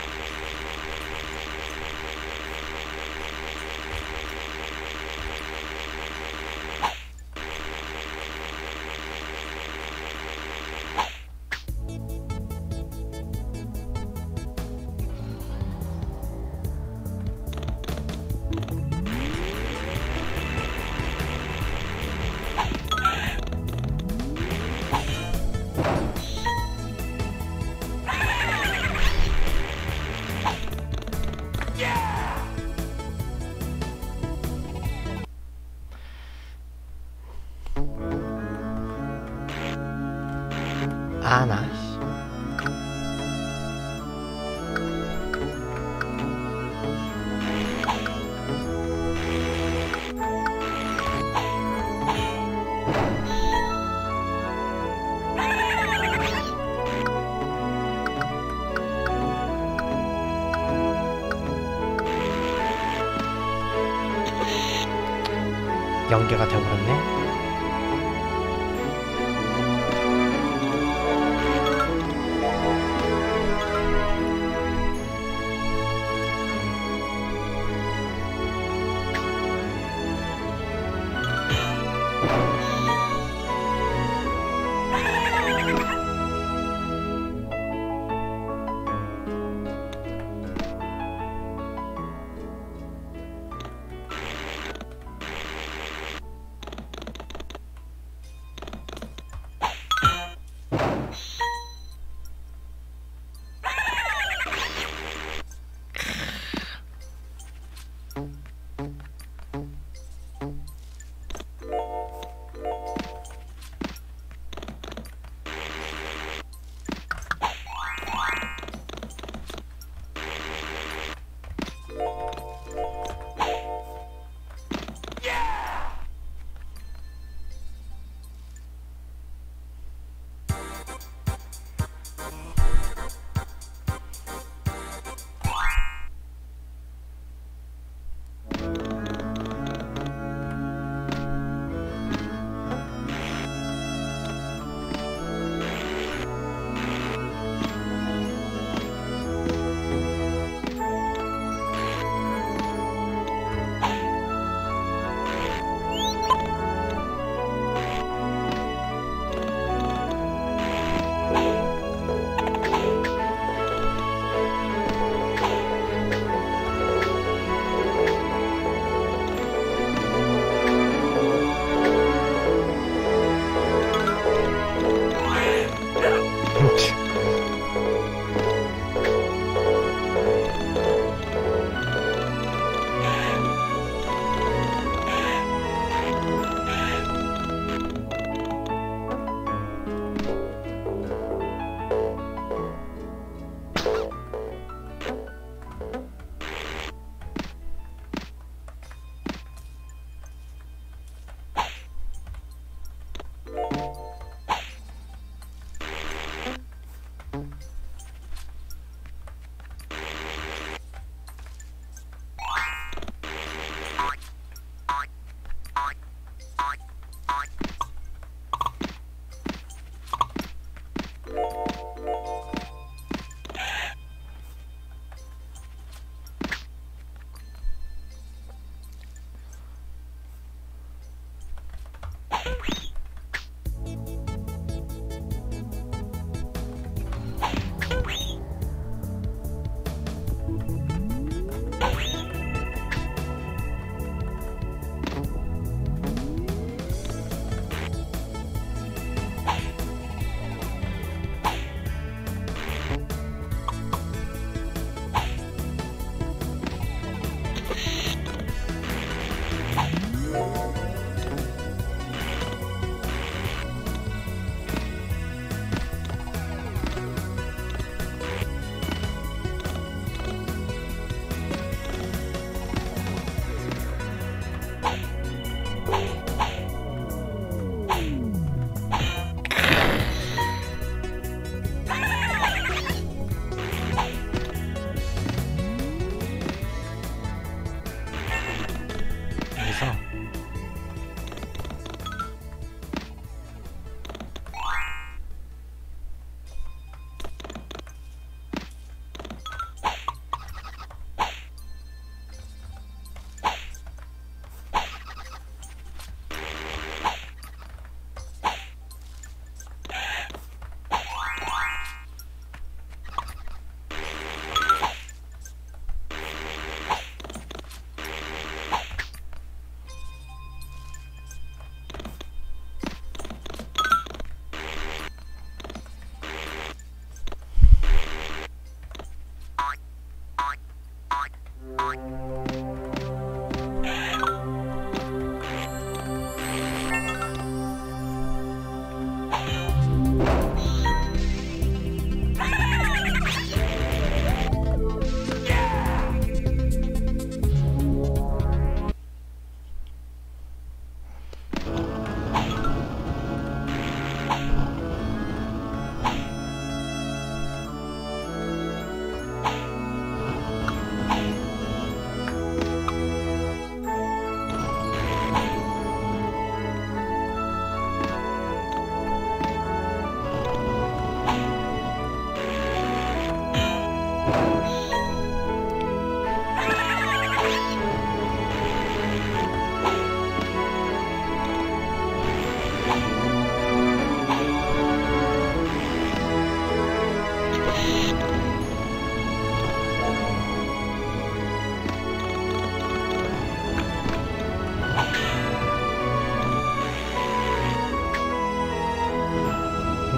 아, 나, 씨. 연계가 되어버렸네.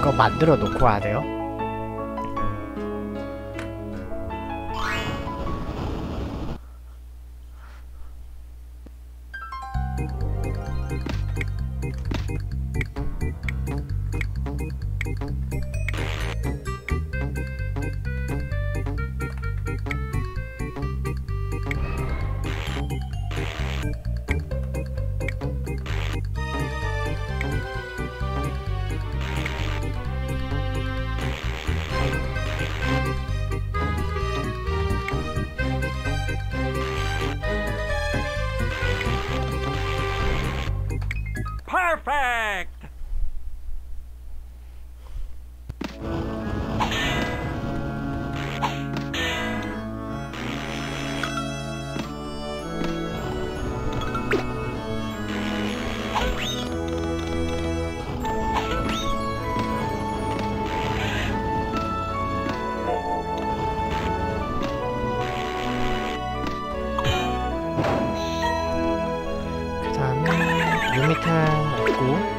거 만들어 놓고 와야 돼요. Perfect! 그 다음에 유미탄 얻고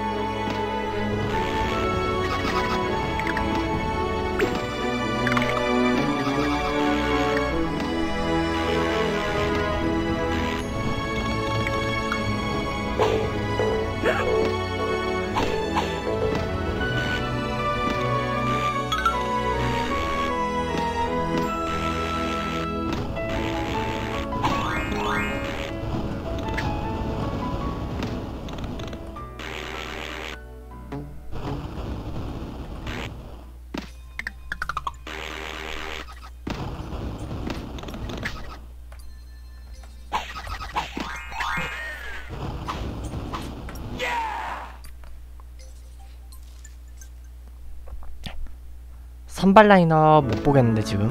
선발 라인업 못 보겠는데 지금.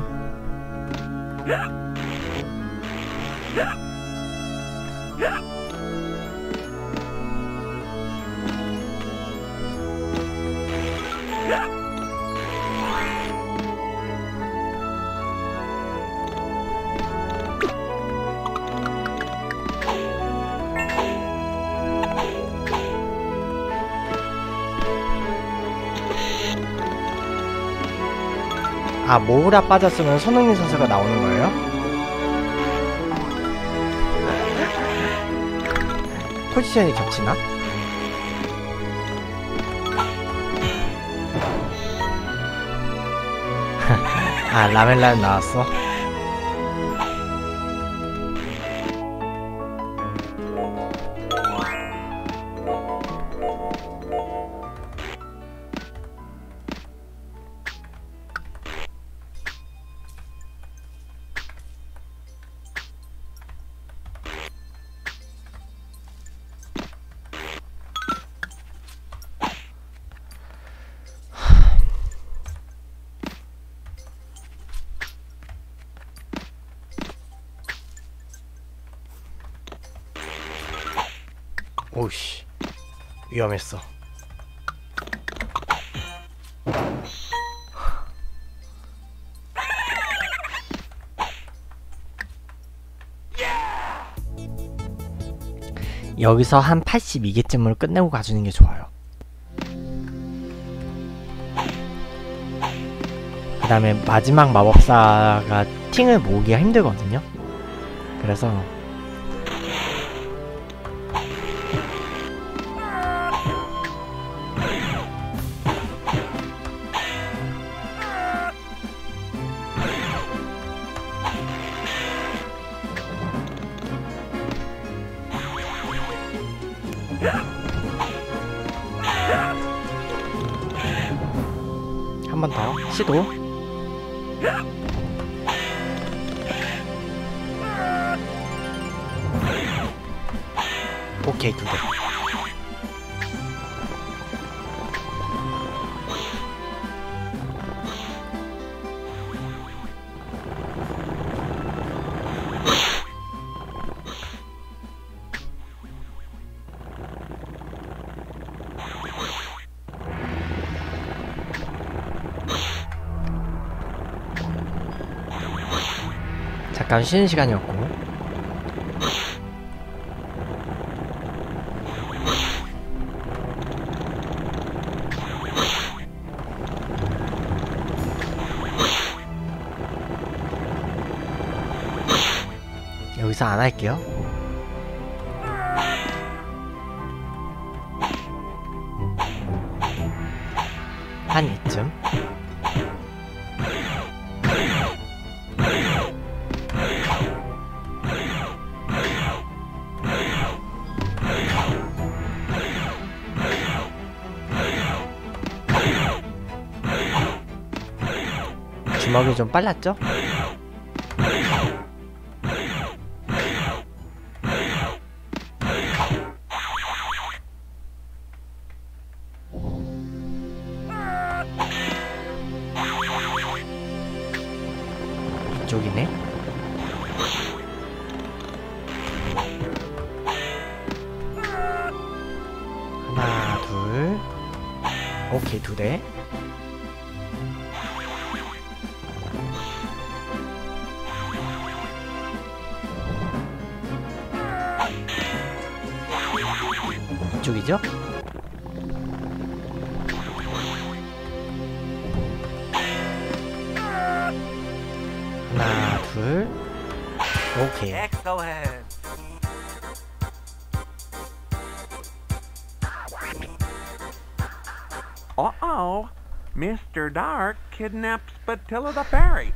아, 모우라 빠졌으면 손흥민 선수가 나오는 거예요? 포지션이 겹치나? 아, 라멜라는 나왔어? 오우씨, 위험했어. 여기서 한 팔십이 개쯤으로 끝내고 가주는 게 좋아요. 그 다음에 마지막 마법사가 팅을 모으기가 힘들거든요. 그래서 한 번 더 시도. 오케이, 두 개. 잠깐 쉬는 시간이었고. 여기서 안 할게요. 한 이쯤. 주먹이 좀 빨랐죠? 이쪽이네. 하나, 둘. 오케이, 두 대. 이쪽이죠? 하나, 둘. 오케이. Excellent. Uh-oh. Mister Dark kidnaps Spatilla the Fairy.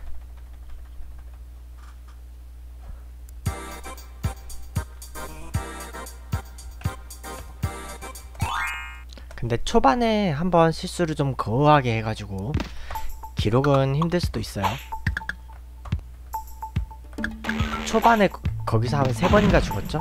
근데 초반에 한번 실수를 좀 거하게 해가지고 기록은 힘들 수도 있어요. 초반에 거, 거기서 한 세 번인가 죽었죠?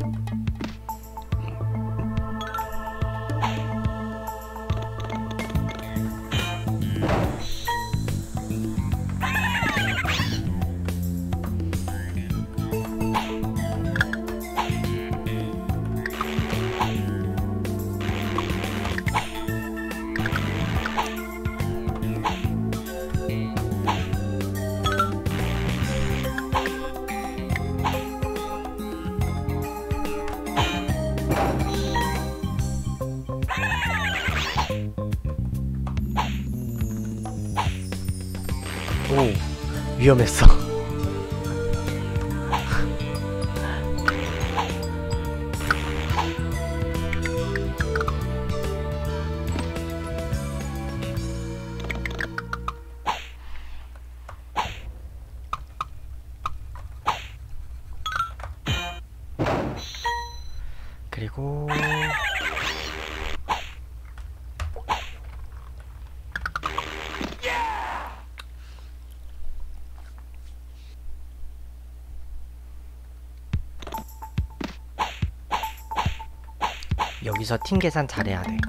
오, 위험했어. 그리고 여기서 팀 계산 잘해야 돼.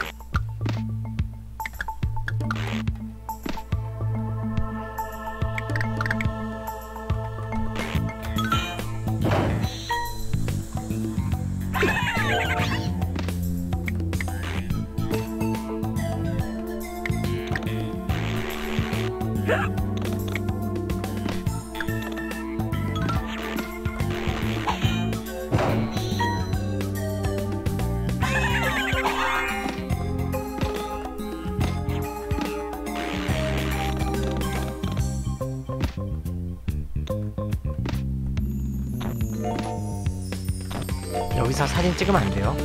여기서 사진 찍으면 안 돼요.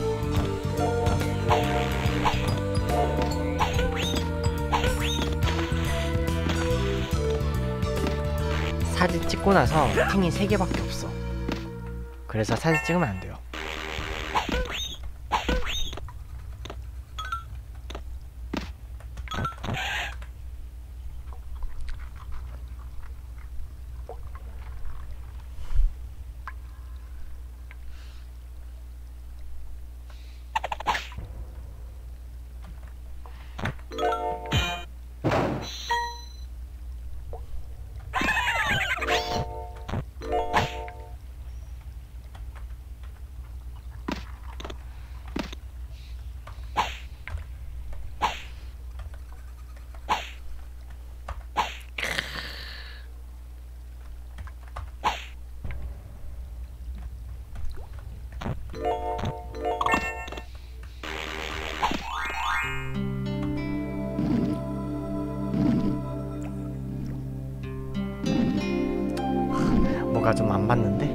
사진 찍고 나서 팅이 세 개밖에 없어. 그래서 사진 찍으면 안 돼요. 뭔가 좀 안 맞는데?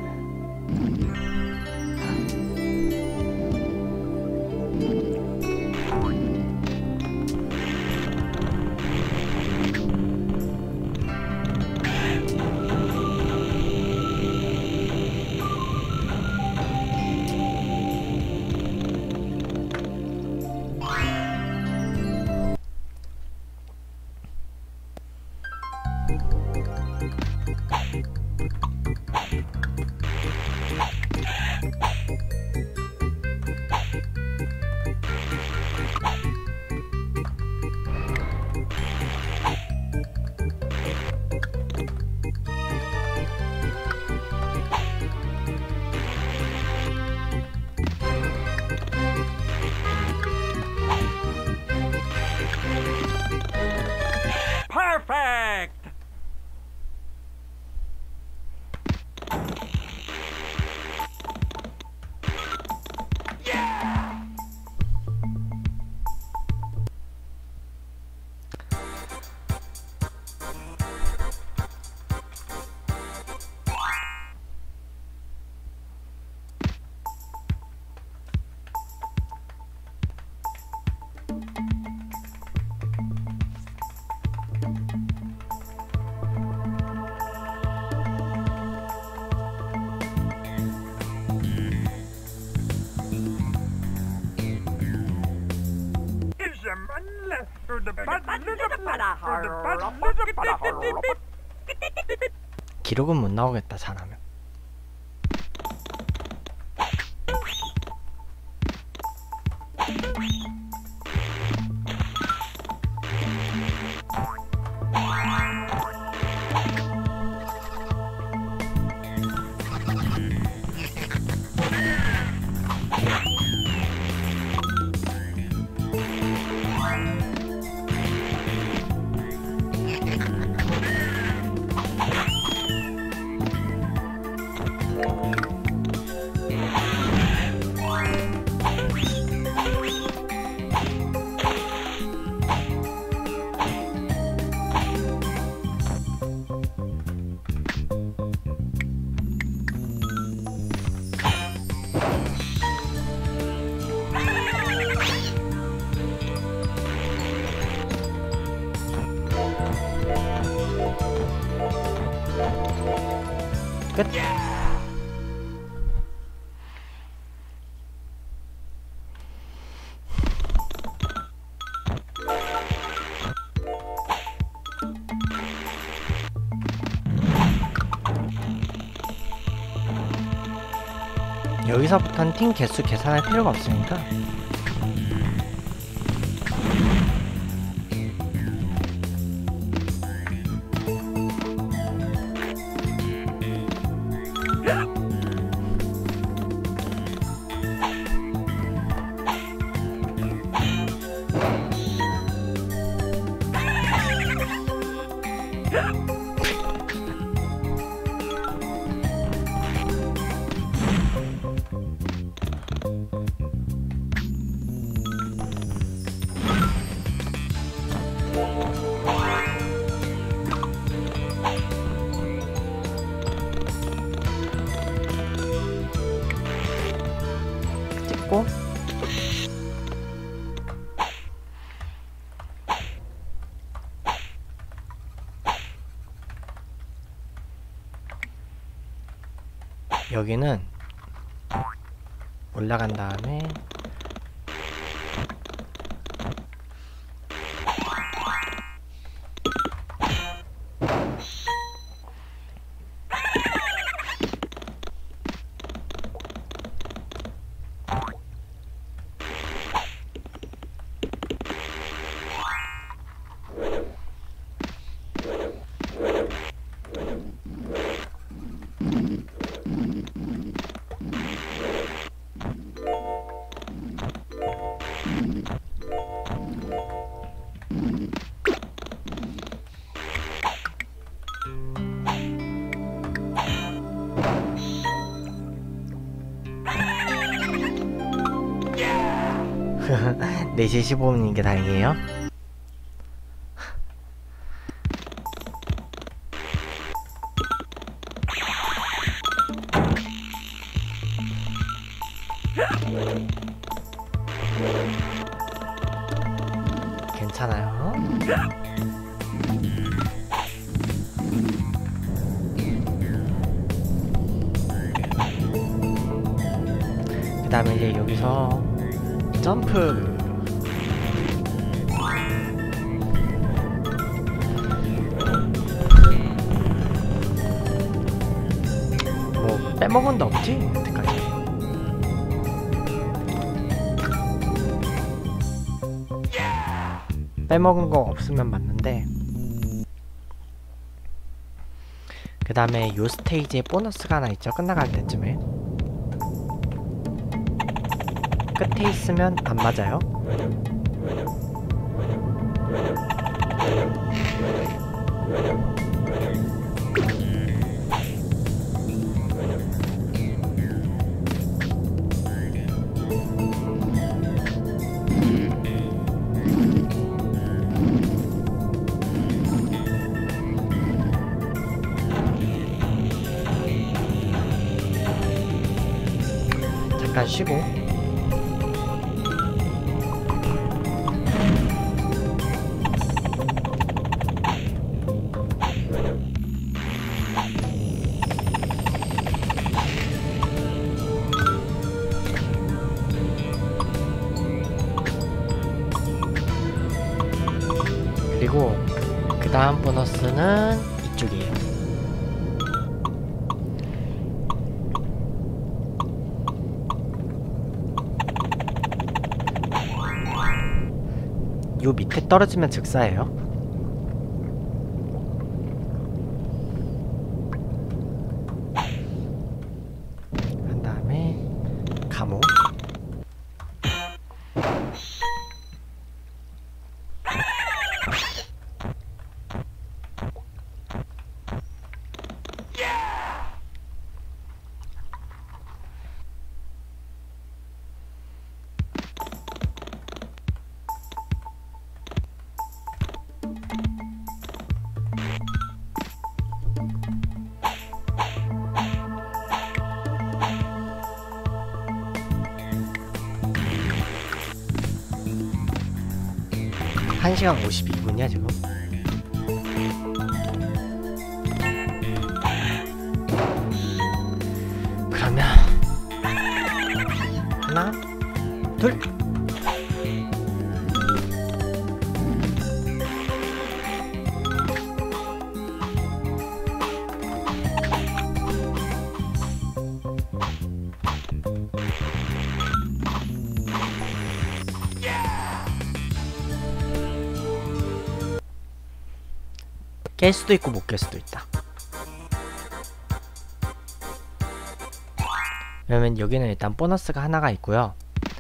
Perfect! 기록은 못 나오겠다, 잘하면. 끝. 여기서부터는 팀 개수 계산할 필요가 없으니까 찍고 여기는 올라간 다음에 네 시 십오 분인 게 다행이에요. 괜찮아요. 그 다음에 이제 여기서 점프. 뭐 빼먹은 데 없지? 여태까지. 빼먹은 거 없으면 맞는데. 그 다음에 요 스테이지에 보너스가 하나 있죠. 끝나갈 때쯤에 끝에 있으면 안 맞아요. 잠깐 쉬고. 그리고 그 다음 보너스는 이쪽이에요. 요 밑에 떨어지면 즉사예요. 한 다음에 감옥. 한 시간 오십이 분이야 지금. 그러면 하나 둘 깰 수도 있고 못 깰 수도 있다. 왜냐면 여기는 일단 보너스가 하나가 있고요.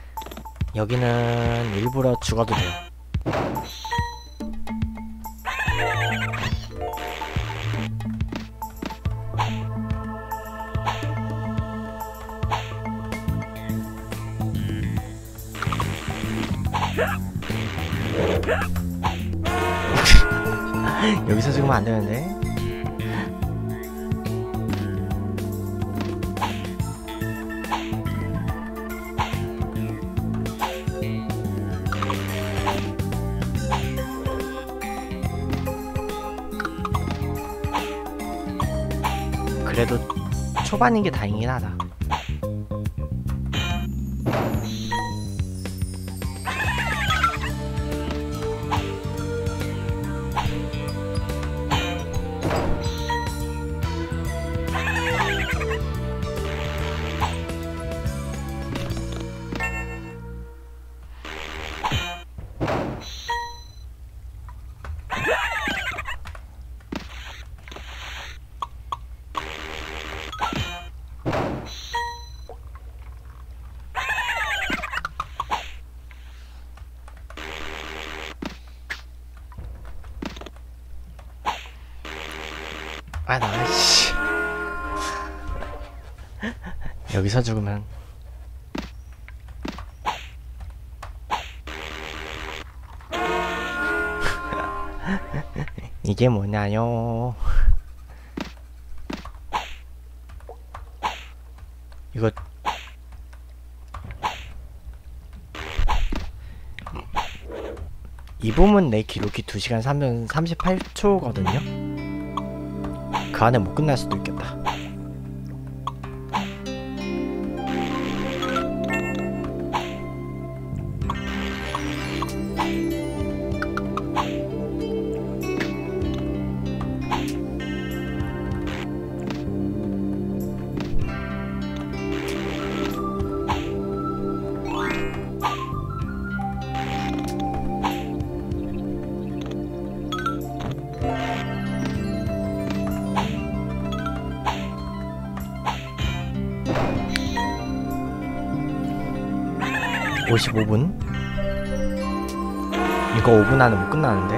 여기는 일부러 죽어도 돼요. 여기서 죽으면 안 되는데. 그래도 초반인 게 다행이긴 하다. 아, 나, 씨. 여기서 죽으면. 이게 뭐냐요? 이거 이 부분 내 기록이 두 시간 삼 분 삼십팔 초거든요. 그 안에 못 끝날 수도 있겠다. 오십오 분? 이거 오 분 안에 못 끝나는데?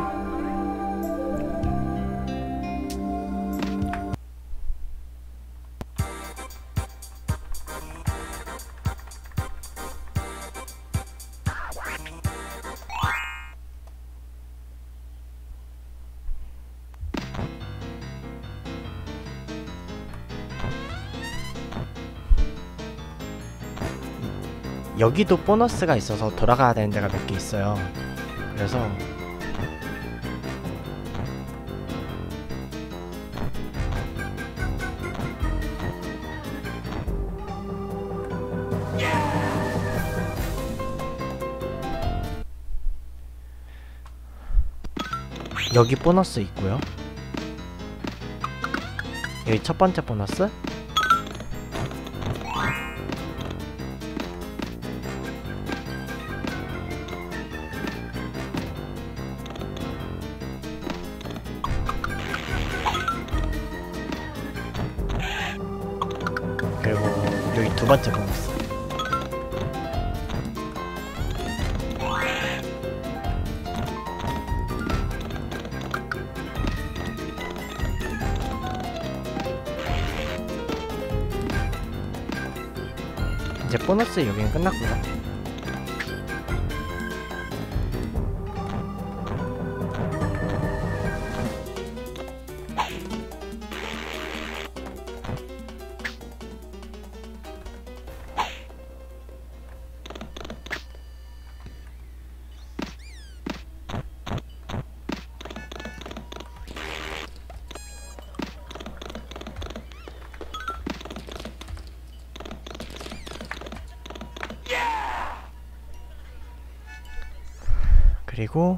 여기도 보너스가 있어서 돌아가야 되는 데가 몇 개 있어요. 그래서 여기 보너스 있고요. 여기 첫 번째 보너스, 그리고 여기 두 번째 보너스. 이제 보너스 여기는 끝났고요. 그리고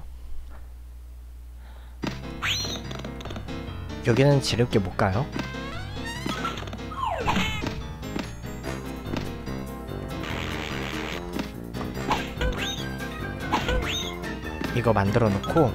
여기는 지름길 못 가요. 이거 만들어 놓고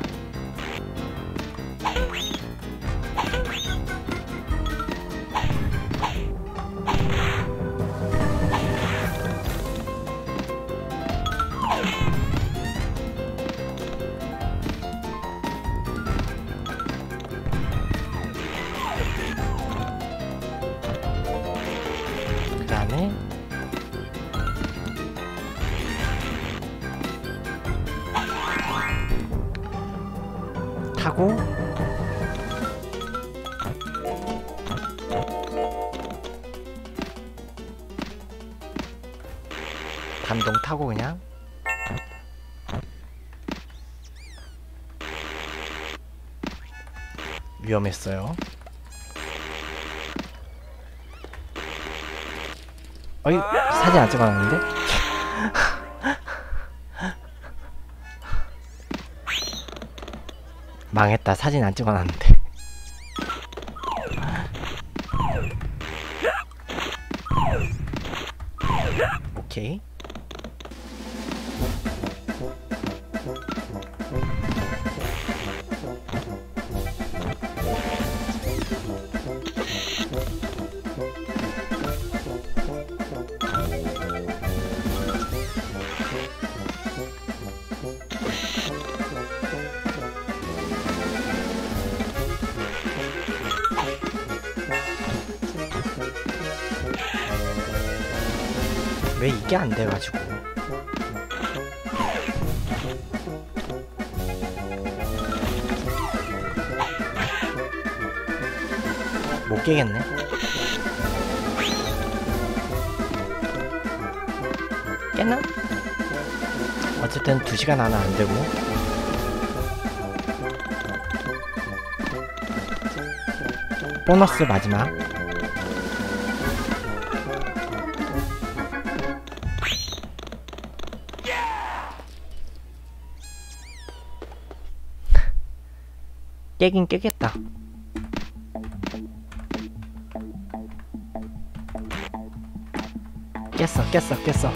그 다음에 타고 단동 타고 그냥 위험했어요. 어이, 사진 안 찍어놨는데? 망했다. 사진 안 찍어놨는데. 오케이. 왜 이게 안 돼가지고. 못 깨겠네. 깼나? 어쨌든 두 시간 안에 안 되고. 보너스 마지막. 깨긴 깨겠다. 깼어 깼어 깼어.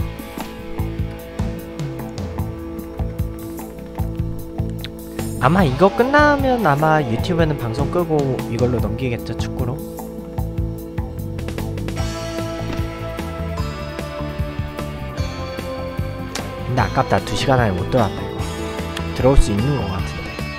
아마 이거 끝나면 아마 유튜브에는 방송 끄고 이걸로 넘기겠죠, 축구로. 근데 아깝다. 두 시간 안에 못 들어왔다 이거. 들어올 수 있는 것 같은데.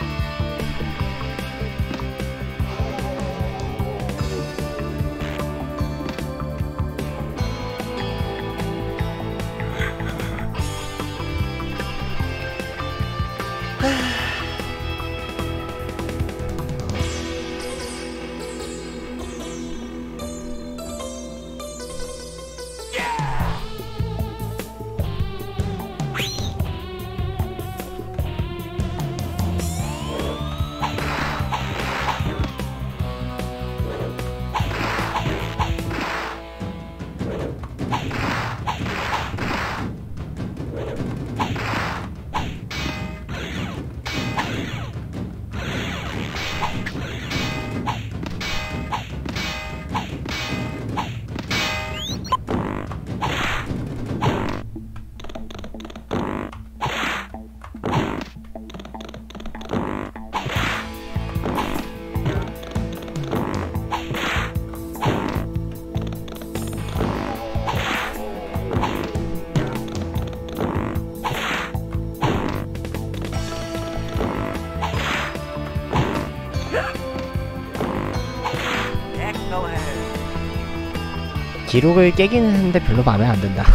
기록을 깨기는 했는데 별로 마음에 안 든다.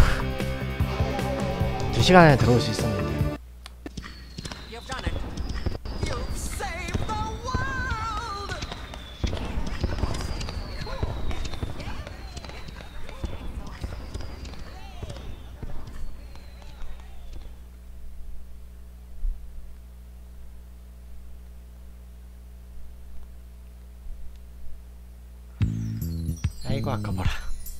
두 시간 안에 들어올 수 있었는데. 아이고 아까워라.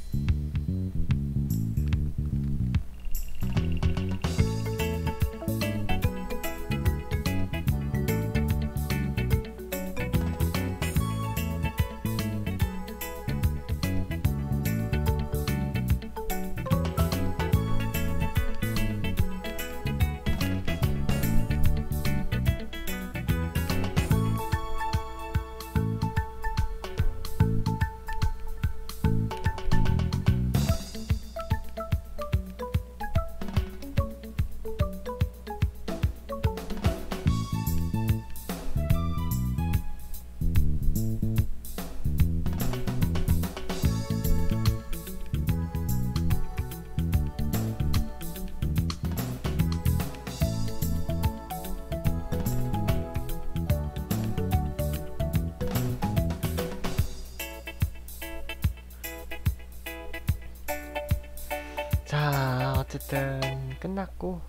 자, 어쨌든 끝났고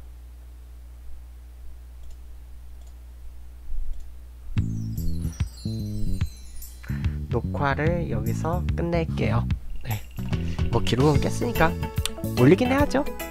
녹화를 여기서 끝낼게요. 네, 뭐 기록은 깼으니까 올리긴 해야죠.